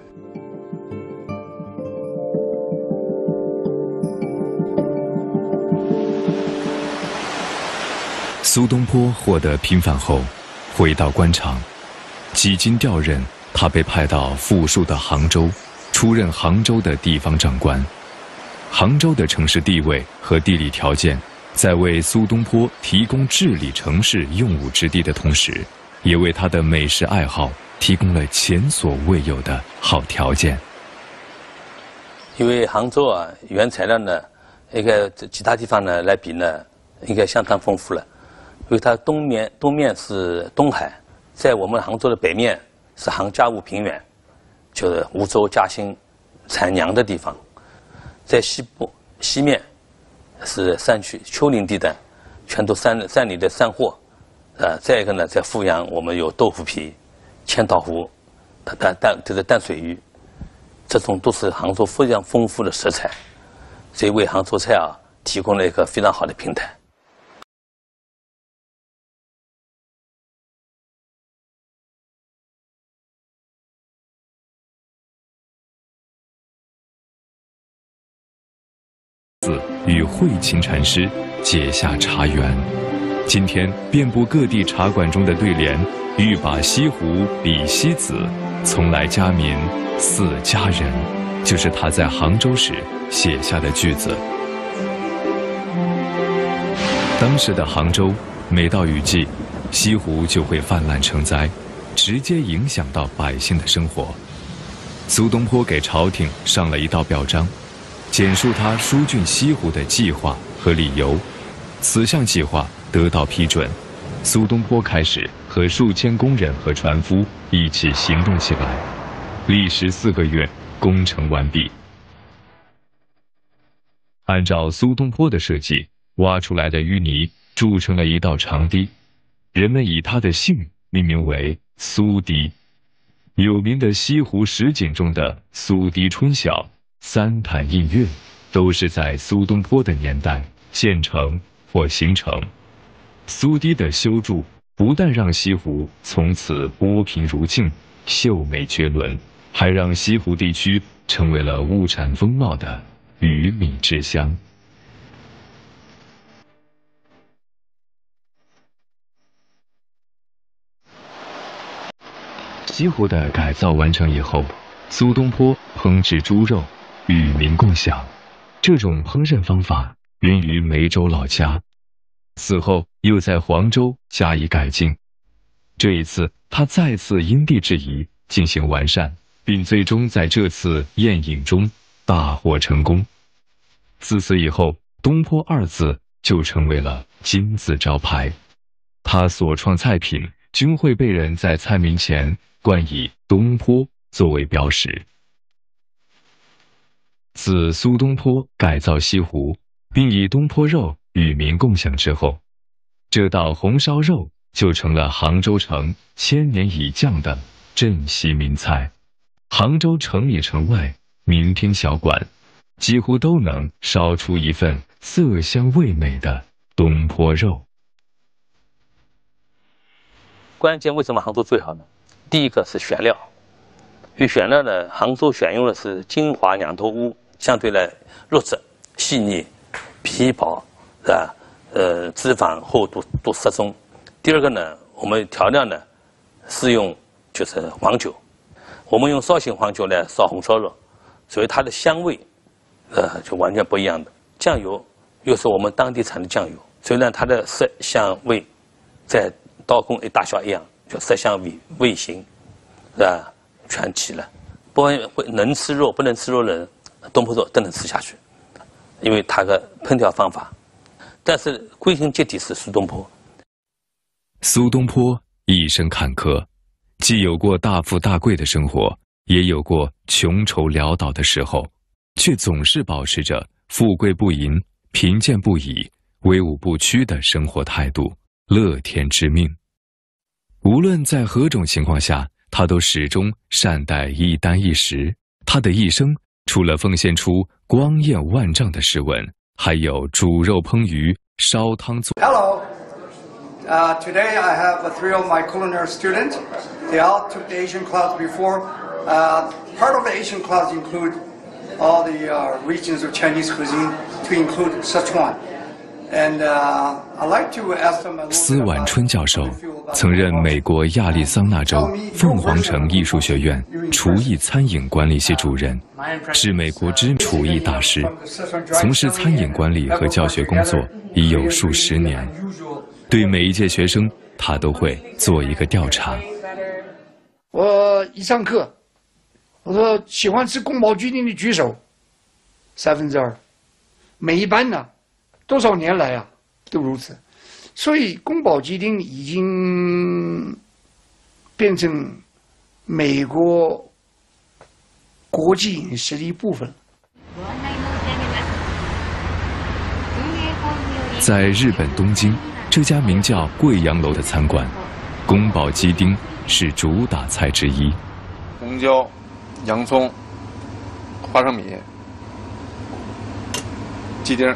苏东坡获得平反后，回到官场，几经调任，他被派到富庶的杭州，出任杭州的地方长官。杭州的城市地位和地理条件，在为苏东坡提供治理城市用武之地的同时，也为他的美食爱好提供了前所未有的好条件。 因为杭州啊，原材料呢，一个其他地方呢来比呢，应该相当丰富了。因为它东面是东海，在我们杭州的北面是杭嘉坞平原，就是梧州、嘉兴、产娘的地方。在西部西面是山区丘陵地带，全都山里的山货。再一个呢，在富阳我们有豆腐皮、千岛湖、淡水鱼，这种都是杭州非常丰富的食材，所以为杭州菜啊提供了一个非常好的平台。 与慧钦禅师结下茶缘。今天遍布各地茶馆中的对联“欲把西湖比西子，从来家民似家人”，就是他在杭州时写下的句子。当时的杭州，每到雨季，西湖就会泛滥成灾，直接影响到百姓的生活。苏东坡给朝廷上了一道表彰，简述他疏浚西湖的计划和理由。此项计划得到批准， 苏东坡开始和数千工人和船夫一起行动起来，历时4个月，工程完毕。按照苏东坡的设计，挖出来的淤泥筑成了一道长堤，人们以他的姓命名为苏堤。有名的西湖十景中的苏堤春晓、三潭印月，都是在苏东坡的年代建成或形成。苏堤的修筑不但让西湖从此波平如镜、秀美绝伦，还让西湖地区成为了物产丰茂的鱼米之乡。西湖的改造完成以后，苏东坡烹制猪肉，与民共享。这种烹饪方法源于梅州老家，此后又在黄州加以改进。这一次，他再次因地制宜进行完善，并最终在这次宴饮中大获成功。自此以后，东坡2字就成为了金字招牌。他所创菜品均会被人在菜名前冠以东坡作为标识。自苏东坡改造西湖，并以东坡肉与民共享之后，这道红烧肉就成了杭州城1000年以降的镇西名菜。杭州城里城外，名厅小馆，几乎都能烧出一份色香味美的东坡肉。 关键为什么杭州最好呢？第一个是选料，因为选料呢，杭州选用的是金华两头乌，相对来肉质细腻、皮薄，是吧？脂肪厚度都适中。第二个呢，我们调料呢是用就是黄酒，我们用绍兴黄酒来烧红烧肉，所以它的香味就完全不一样的。酱油又是我们当地产的酱油，所以呢它的色香味在刀工大小一样，就色香味形，是吧？全齐了。不会能吃肉不能吃肉的人，东坡肉都能吃下去，因为它的烹调方法。但是归根结底是苏东坡。 苏东坡一生坎坷，既有过大富大贵的生活，也有过穷愁潦倒的时候，却总是保持着富贵不淫、贫贱不移、威武不屈的生活态度，乐天知命。无论在何种情况下，他都始终善待一箪一食。他的一生除了奉献出光艳万丈的诗文，还有煮肉烹鱼、烧汤做。 Hello. Today I have 3 of my culinary students. They all took the Asian class before. Part of the Asian class include all the regions of Chinese cuisine, to include Sichuan. And I'd like to ask them a little bit about 司宛春教授曾任美国亚利桑那州凤凰城艺术学院厨艺餐饮管理系主任，是美国知名厨艺大师，从事餐饮管理和教学工作已有数10年。对每一届学生，他都会做一个调查。 我一上课，我说喜欢吃宫保鸡丁的举手，2%。每一班呢，多少年来啊都如此，所以宫保鸡丁已经变成美国国际饮食的一部分。 在日本东京，这家名叫贵阳楼的餐馆，宫保鸡丁是主打菜之一。 红椒、洋葱、花生米、鸡丁。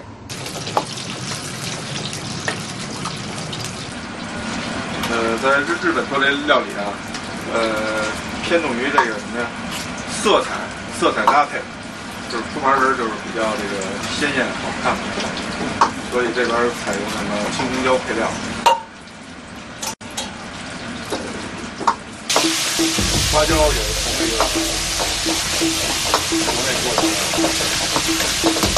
在日本做这料理啊，偏重于这个什么呀？色彩搭配，就是出盘时就是比较这个鲜艳好看，所以这边采用什么青红椒配料。花椒也是从那个国内过来的。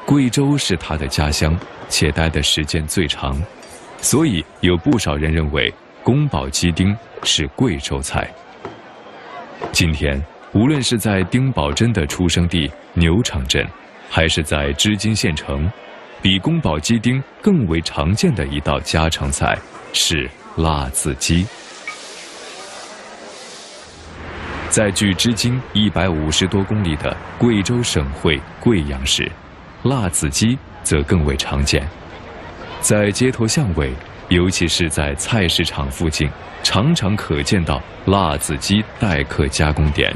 贵州是他的家乡，且待的时间最长，所以有不少人认为宫保鸡丁是贵州菜。今天，无论是在丁宝桢的出生地牛场镇，还是在织金县城，比宫保鸡丁更为常见的一道家常菜是辣子鸡。在距织金150多公里的贵州省会贵阳市，辣子鸡则更为常见。在街头巷尾，尤其是在菜市场附近，常常可见到辣子鸡待客加工点。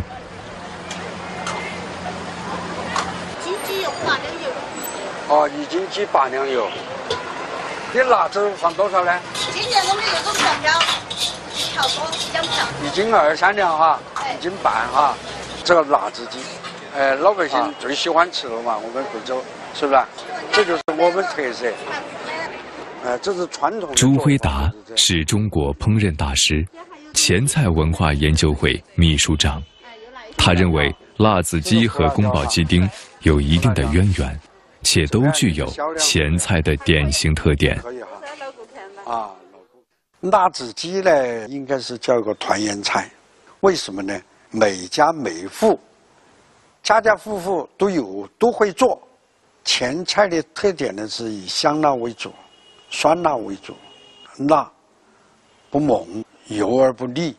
鸡用8两油。 哦，1斤鸡8两油。你辣子放多少呢？ 今年我们油都比较少，调多比较少。 1斤2、3两哈，1斤半哈。这个辣子鸡，老百姓最喜欢吃了嘛，我们贵州是不是？这就是我们特色。这是传统。 朱辉达是中国烹饪大师，前菜文化研究会秘书长。他认为辣子鸡和宫保鸡丁有一定的渊源，且都具有前菜的典型特点。 啊，辣子鸡呢，应该是叫一个团圆菜。为什么呢？每家每户，家家户户都会做。前菜的特点呢是以香辣为主。酸辣为主，辣不猛，油而不腻。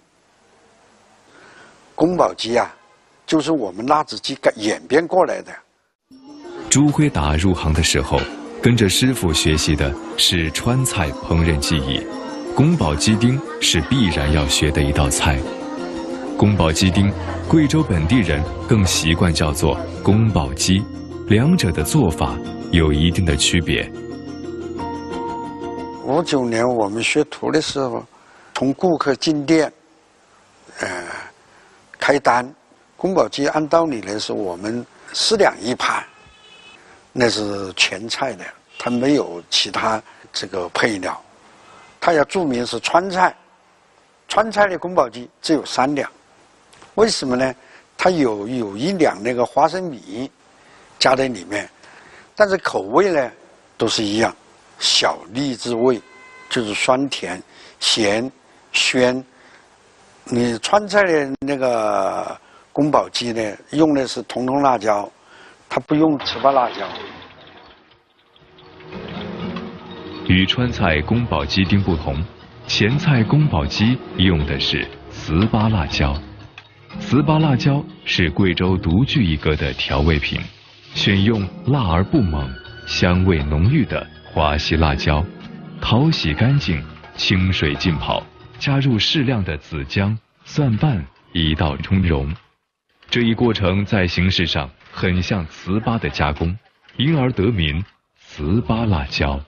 宫保鸡啊，就是我们辣子鸡演变过来的。 朱辉达入行的时候，跟着师傅学习的是川菜烹饪技艺，宫保鸡丁是必然要学的一道菜。宫保鸡丁，贵州本地人更习惯叫做宫保鸡，两者的做法有一定的区别。 59年我们学徒的时候，从顾客进店，开单，宫保鸡按道理来说我们4两1盘，那是全菜的，它没有其他这个配料，它要注明是川菜，川菜的宫保鸡只有3两，为什么呢？它有1两那个花生米加在里面，但是口味呢都是一样。小荔枝味，就是酸甜、咸、鲜。你川菜的那个宫保鸡呢，用的是通通辣椒，它不用糍辣椒。 与川菜宫保鸡丁不同，前菜宫保鸡用的是糍辣椒。糍辣椒是贵州独具一格的调味品，选用辣而不猛、香味浓郁的花溪辣椒，淘洗干净，清水浸泡，加入适量的子姜、蒜瓣，一道充融。这一过程在形式上很像糍的加工，因而得名糍辣椒。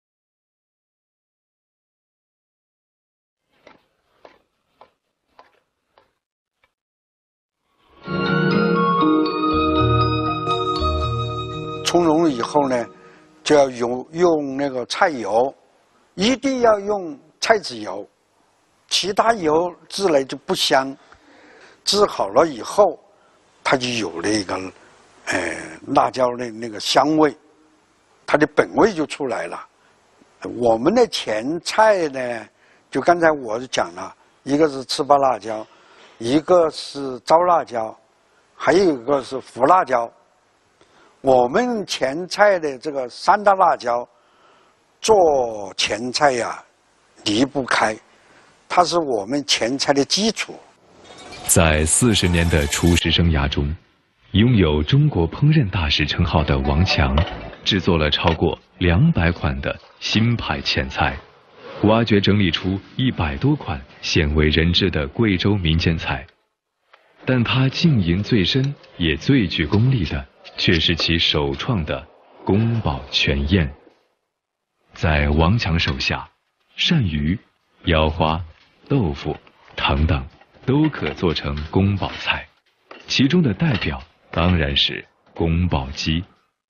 充融以后呢，就要用那个菜油，一定要用菜籽油，其他油制来就不香。制好了以后，它就有了一个辣椒的那个香味，它的本味就出来了。我们的前菜呢，就刚才我就讲了，一个是糍辣椒，一个是糟辣椒，还有一个是胡辣椒。我们前菜的这个3大辣椒，做前菜呀离不开，它是我们前菜的基础。 在40年的厨师生涯中，拥有中国烹饪大师称号的王强，制作了超过200款的新派前菜，挖掘整理出100多款鲜为人知的贵州民间菜。但他经营最深也最具功力的，却是其首创的宫保全宴。在王强手下，鳝鱼、腰花、豆腐、糖等都可做成宫保菜，其中的代表当然是宫保鸡。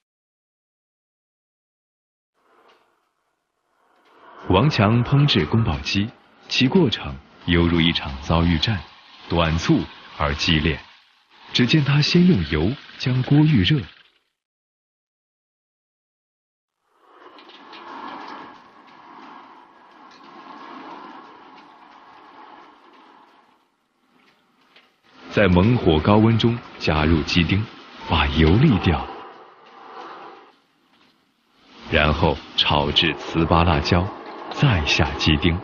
王强烹制宫保鸡，其过程犹如一场遭遇战，短促而激烈。只见他先用油将锅预热， 在猛火高温中加入鸡丁，把油沥掉，然后炒至糍粑辣椒，再下鸡丁。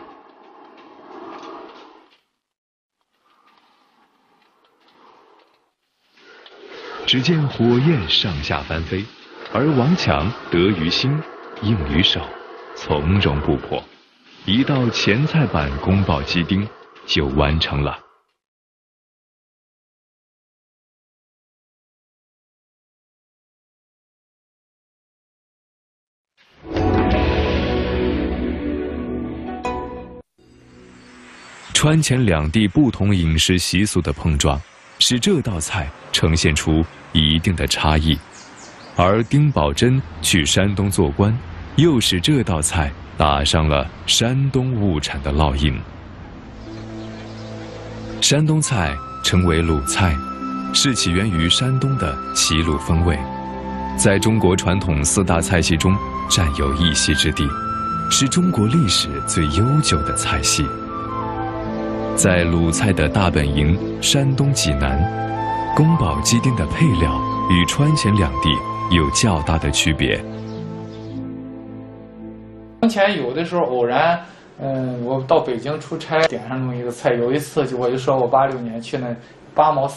只见火焰上下翻飞，而王强得于心，应于手，从容不迫，一道前菜版宫保鸡丁就完成了。川黔两地不同饮食习俗的碰撞，使这道菜呈现出一定的差异，而丁宝桢去山东做官，又使这道菜打上了山东物产的烙印。山东菜称为鲁菜，是起源于山东的齐鲁风味，在中国传统4大菜系中占有一席之地，是中国历史最悠久的菜系。在鲁菜的大本营山东济南，宫保鸡丁的配料与川黔两地有较大的区别。 从前有的时候偶然，我到北京出差，点上那么一个菜。有一次我就说我86年去那8毛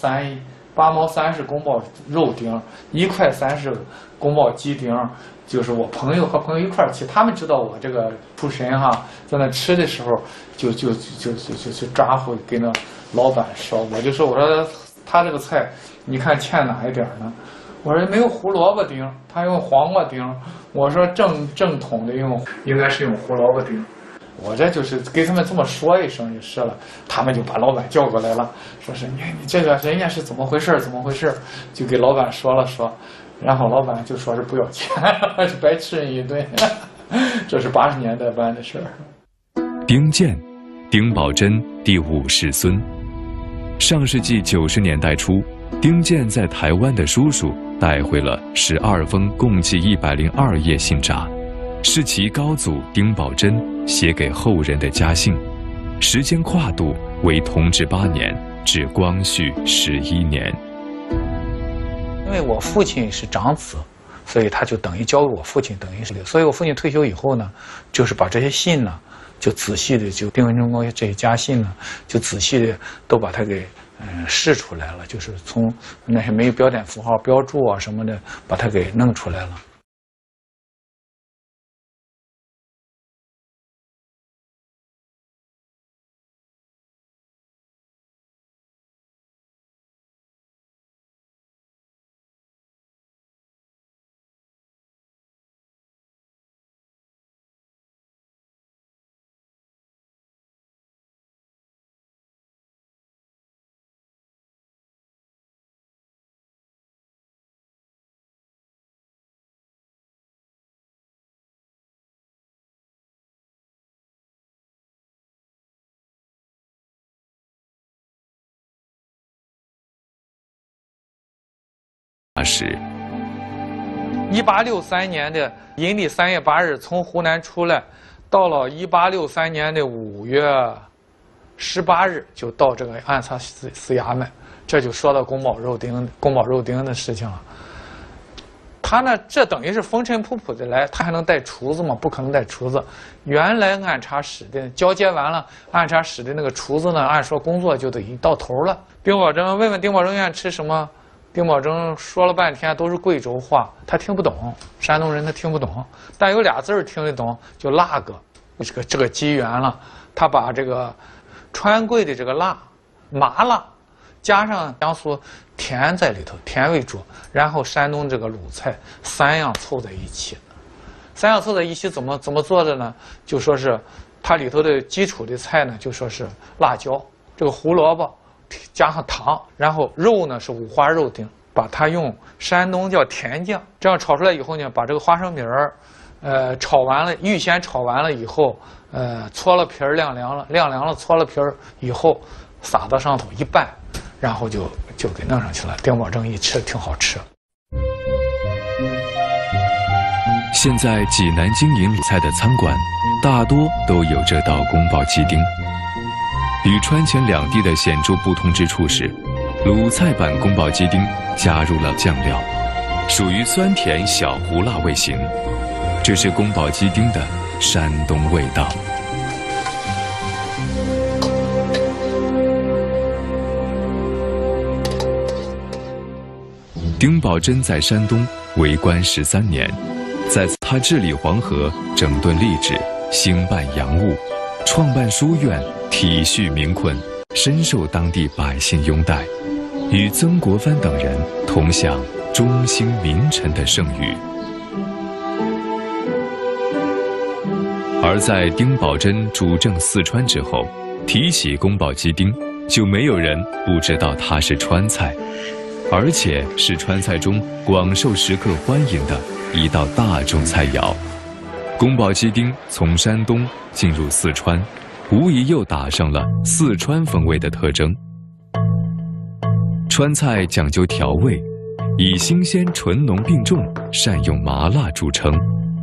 3是宫保肉丁，1块3是宫保鸡丁。就是我和朋友一块儿去，他们知道我这个出身哈，在那吃的时候就抓回给那老板说，我说他这个菜你看欠哪一点呢？我说没有胡萝卜丁，他用黄瓜丁。我说正统的应该是用胡萝卜丁。我这就是给他们这么说一声就是了，他们就把老板叫过来了，说是你这个人家是怎么回事，就给老板说了说。然后老板就说是不要钱，是白吃人一顿，这是80年代办的事儿。 丁健，丁宝桢第5世孙。上世纪90年代初，丁健在台湾的叔叔带回了12封共计102页信札，是其高祖丁宝桢写给后人的家信，时间跨度为同治8年至光绪11年。 因为我父亲是长子，所以他就等于交给我父亲，等于是，所以我父亲退休以后呢，就是把这些信呢，就仔细的就丁文忠公这些家信呢，就仔细的都把它给试出来了，就是从那些没有标点符号标注啊什么的，把它给弄出来了。1863年的阴历3月8日从湖南出来，到了1863年的5月18日就到这个按察司衙门，这就说到宫保肉丁的事情了。他呢，这等于是风尘仆仆的来，他还能带厨子吗？不可能带厨子。原来按察使的交接完了，按察使的那个厨子呢，按说工作就得到头了。丁宝桢问丁宝桢愿意吃什么？丁宝桢说了半天都是贵州话，他听不懂，山东人他听不懂，但有俩字听得懂，就辣个。这个机缘了，他把这个川贵的这个辣麻辣，加上江苏甜在里头，甜为主，然后山东这个鲁菜3样凑在一起。3样凑在一起怎么做的呢？就说是它里头的基础的菜呢，就说是辣椒，这个胡萝卜。加上糖，然后肉呢是五花肉丁，把它用山东叫甜酱，这样炒出来以后呢，把这个花生米儿，炒完了，预先炒完了以后，搓了皮儿晾凉了，搓了皮儿以后，撒到上头一拌，然后就给弄上去了。丁宝桢一吃挺好吃。 现在济南经营鲁菜的餐馆，大多都有这道宫保鸡丁。与川黔两地的显著不同之处是， 鲁菜版宫保鸡丁加入了酱料，属于酸甜小胡辣味型。这是宫保鸡丁的山东味道。丁宝桢在山东为官13年，在此他治理黄河，整顿吏治，兴办洋务，创办书院，体恤民困，深受当地百姓拥戴，与曾国藩等人同享中兴名臣的盛誉。而在丁宝桢主政四川之后，提起宫保鸡丁，就没有人不知道它是川菜，而且是川菜中广受食客欢迎的一道大众菜肴。宫保鸡丁从山东进入四川，无疑又打上了四川风味的特征。川菜讲究调味，以新鲜醇浓并重，善用麻辣著称。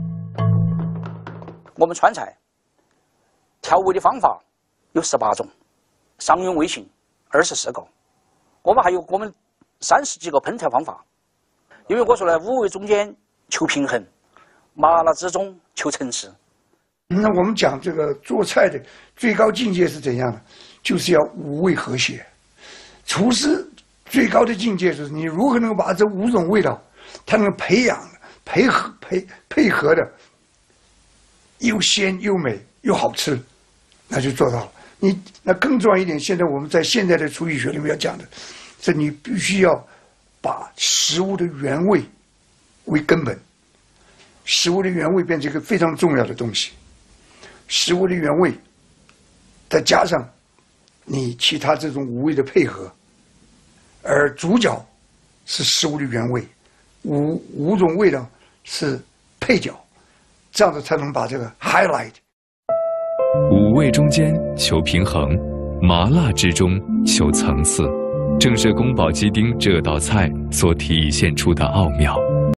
我们川菜调味的方法有18种，常用味型24个，我们还有我们30几个烹调方法。因为我说呢，5味中间求平衡，麻辣之中求层次。 那我们讲这个做菜的最高境界是怎样的？就是要5味和谐。厨师最高的境界就是你如何能够把这5种味道，它能够培养、配合的，又鲜又美又好吃，那就做到了。那更重要一点，现在我们在现在的厨艺学里面要讲的，这你必须要把食物的原味为根本，食物的原味变成一个非常重要的东西。食物的原味，再加上你其他这种5味的配合，而主角是食物的原味，5种味道是配角，这样子才能把这个 highlight。 5味中间求平衡，麻辣之中求层次，正是宫保鸡丁这道菜所体现出的奥妙。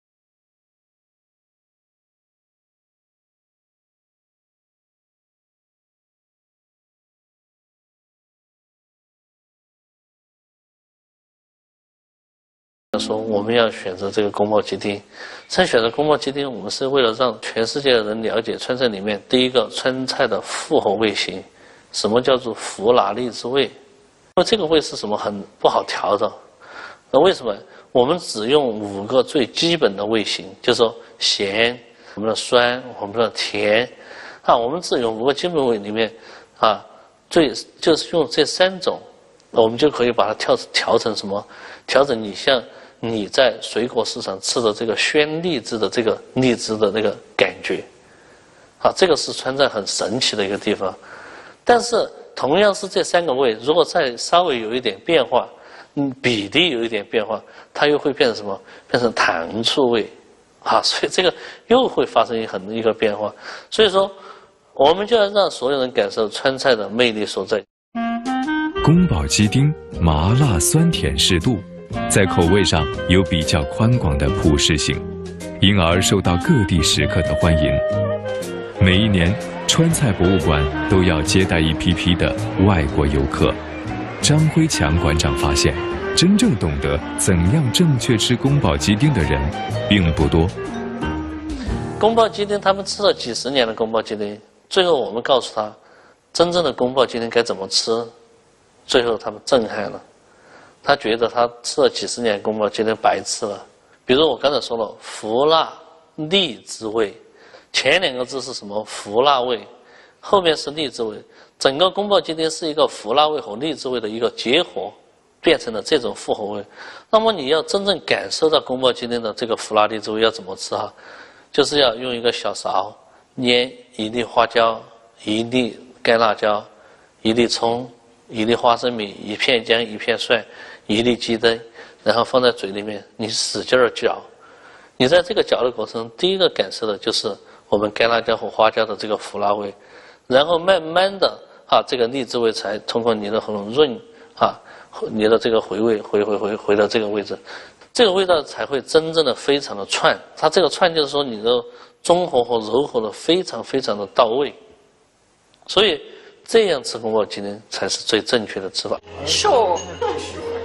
说我们要选择这个宫保鸡丁，选择宫保鸡丁，我们是为了让全世界的人了解川菜里面第一个川菜的复合味型，什么叫做福辣荔枝味？因为这个味是什么很不好调的，那为什么？我们只用5个最基本的味型，就是说咸、我们的酸、我们的甜，我们只用5个基本味里面，就是用这3种，我们就可以把它调成什么？调整你在水果市场吃的这个鲜荔枝的这个荔枝的那个感觉，这个是川菜很神奇的一个地方。但是同样是这3个味，如果再稍微有一点变化，比例有一点变化，它又会变成什么？变成糖醋味，所以这个又会发生一个变化。所以说，我们就要让所有人感受川菜的魅力所在。 宫保鸡丁麻辣酸甜适度，在口味上有比较宽广的普适性，因而受到各地食客的欢迎。每一年，川菜博物馆都要接待一批批的外国游客。张辉强馆长发现，真正懂得怎样正确吃宫保鸡丁的人并不多。 宫保鸡丁，他们吃了几十年的宫保鸡丁，最后我们告诉他，真正的宫保鸡丁该怎么吃，最后他们震撼了。他觉得他吃了几十年宫保鸡丁白吃了。比如我刚才说了，福辣荔枝味，前2个字是什么？福辣味，后面是荔枝味。整个宫保鸡丁是一个福辣味和荔枝味的一个结合，变成了这种复合味。那么你要真正感受到宫保鸡丁的这个福辣荔枝味要怎么吃就是要用一个小勺捏1粒花椒、1粒干辣椒、1粒葱、1粒花生米、1片姜、1片蒜、1粒鸡蛋，然后放在嘴里面，你使劲儿嚼。你在这个嚼的过程中，第一个感受的就是我们干辣椒和花椒的这个福辣味，然后慢慢的这个荔枝味才通过你的喉咙润你的这个回味回到这个位置，这个味道才会真正的非常的串。它这个串就是说你的中和和柔和的非常非常的到位，所以这样吃宫保鸡丁才是最正确的吃法。 说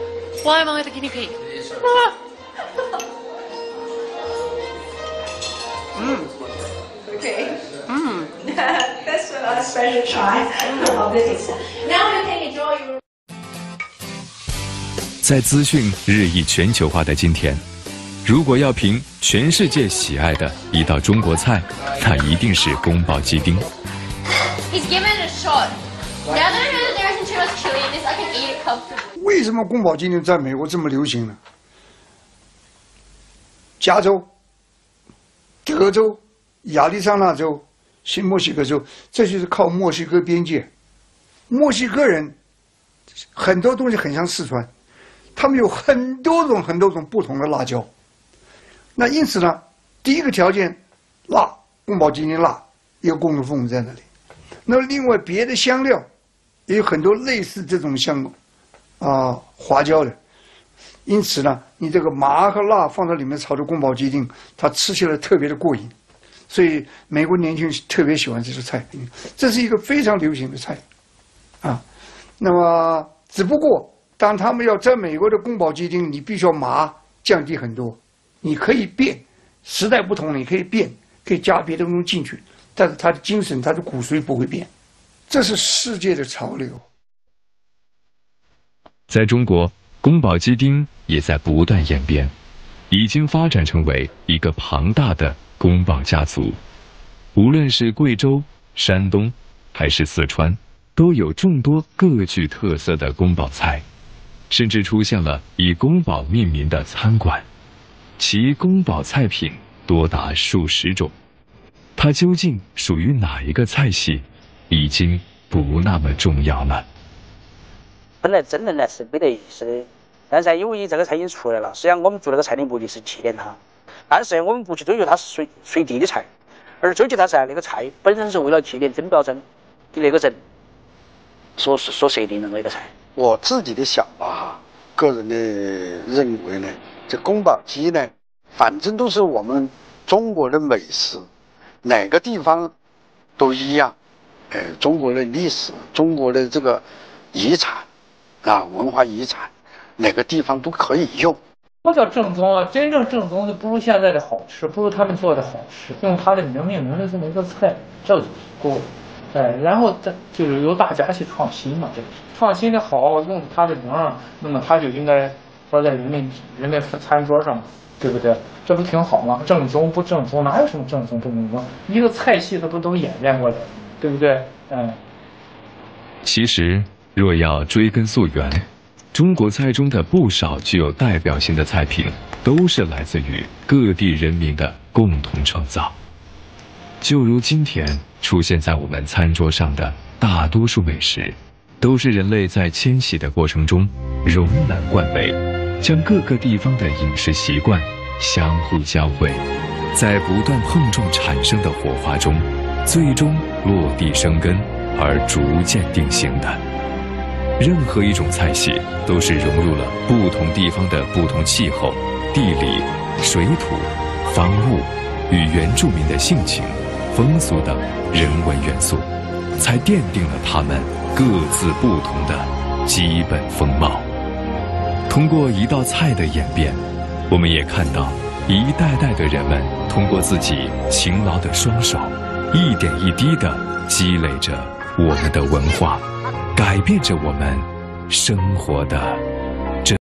Why am I the guinea pig? Okay. That's a special try of this. Now you can enjoy your. 在资讯日益全球化的今天，如果要评全世界喜爱的一道中国菜，那一定是宫保鸡丁。 He's given it a shot. Now that I know that there isn't too much chili in this, I can eat it comfortably. 为什么宫保鸡丁在美国这么流行呢？加州、德州、亚利桑那州、新墨西哥州，这就是靠墨西哥边界。墨西哥人很多东西很像四川，他们有很多种不同的辣椒。那因此呢，第一个条件，辣，宫保鸡丁辣，一个共同分母在那里。那另外别的香料也有很多类似这种像花椒的。因此呢，你这个麻和辣放在里面炒的宫保鸡丁，它吃起来特别的过瘾，所以美国年轻人特别喜欢这道菜，这是一个非常流行的菜，那么只不过当他们要在美国的宫保鸡丁，你必须要麻降低很多，你可以变，时代不同了，你可以变，可以加别的东西进去，但是它的精神、它的骨髓不会变，这是世界的潮流。 在中国，宫保鸡丁也在不断演变，已经发展成为一个庞大的宫保家族。无论是贵州、山东还是四川，都有众多各具特色的宫保菜，甚至出现了以宫保命名的餐馆，其宫保菜品多达数十种。它究竟属于哪一个菜系，已经不那么重要了。 本来真人呢是没得意思的，但是因为这个菜已经出来了，实际上我们做这个菜的目的是纪念它，但是我们不去追求它是随地的菜，而追求它是那个菜本身是为了纪念曾彪珍的那个人所设定的那个菜。 我自己的想法哈，个人的认为呢，这宫保鸡呢，反正都是我们中国的美食，哪个地方都一样。中国的历史，中国的这个遗产文化遗产，哪个地方都可以用。 不叫正宗啊，真正正宗的不如现在的好吃，不如他们做的好吃。用他的名命名的这么一个菜，这就够了。然后再就是由大家去创新嘛，创新的好，用他的名，那么他就应该放在人们餐桌上，对不对？这不挺好吗？正宗不正宗，哪有什么正宗不正宗？一个菜系它不都演变过来，对不对？ 其实，若要追根溯源，中国菜中的不少具有代表性的菜品，都是来自于各地人民的共同创造。就如今天出现在我们餐桌上的大多数美食，都是人类在迁徙的过程中融揽贯为，将各个地方的饮食习惯相互交汇，在不断碰撞产生的火花中，最终落地生根而逐渐定型的。任何一种菜系都是融入了不同地方的不同气候、地理、水土、方物与原住民的性情、风俗等人文元素，才奠定了它们各自不同的基本风貌。通过一道菜的演变，我们也看到一代代的人们通过自己勤劳的双手，一点一滴地积累着我们的文化，改变着我们生活的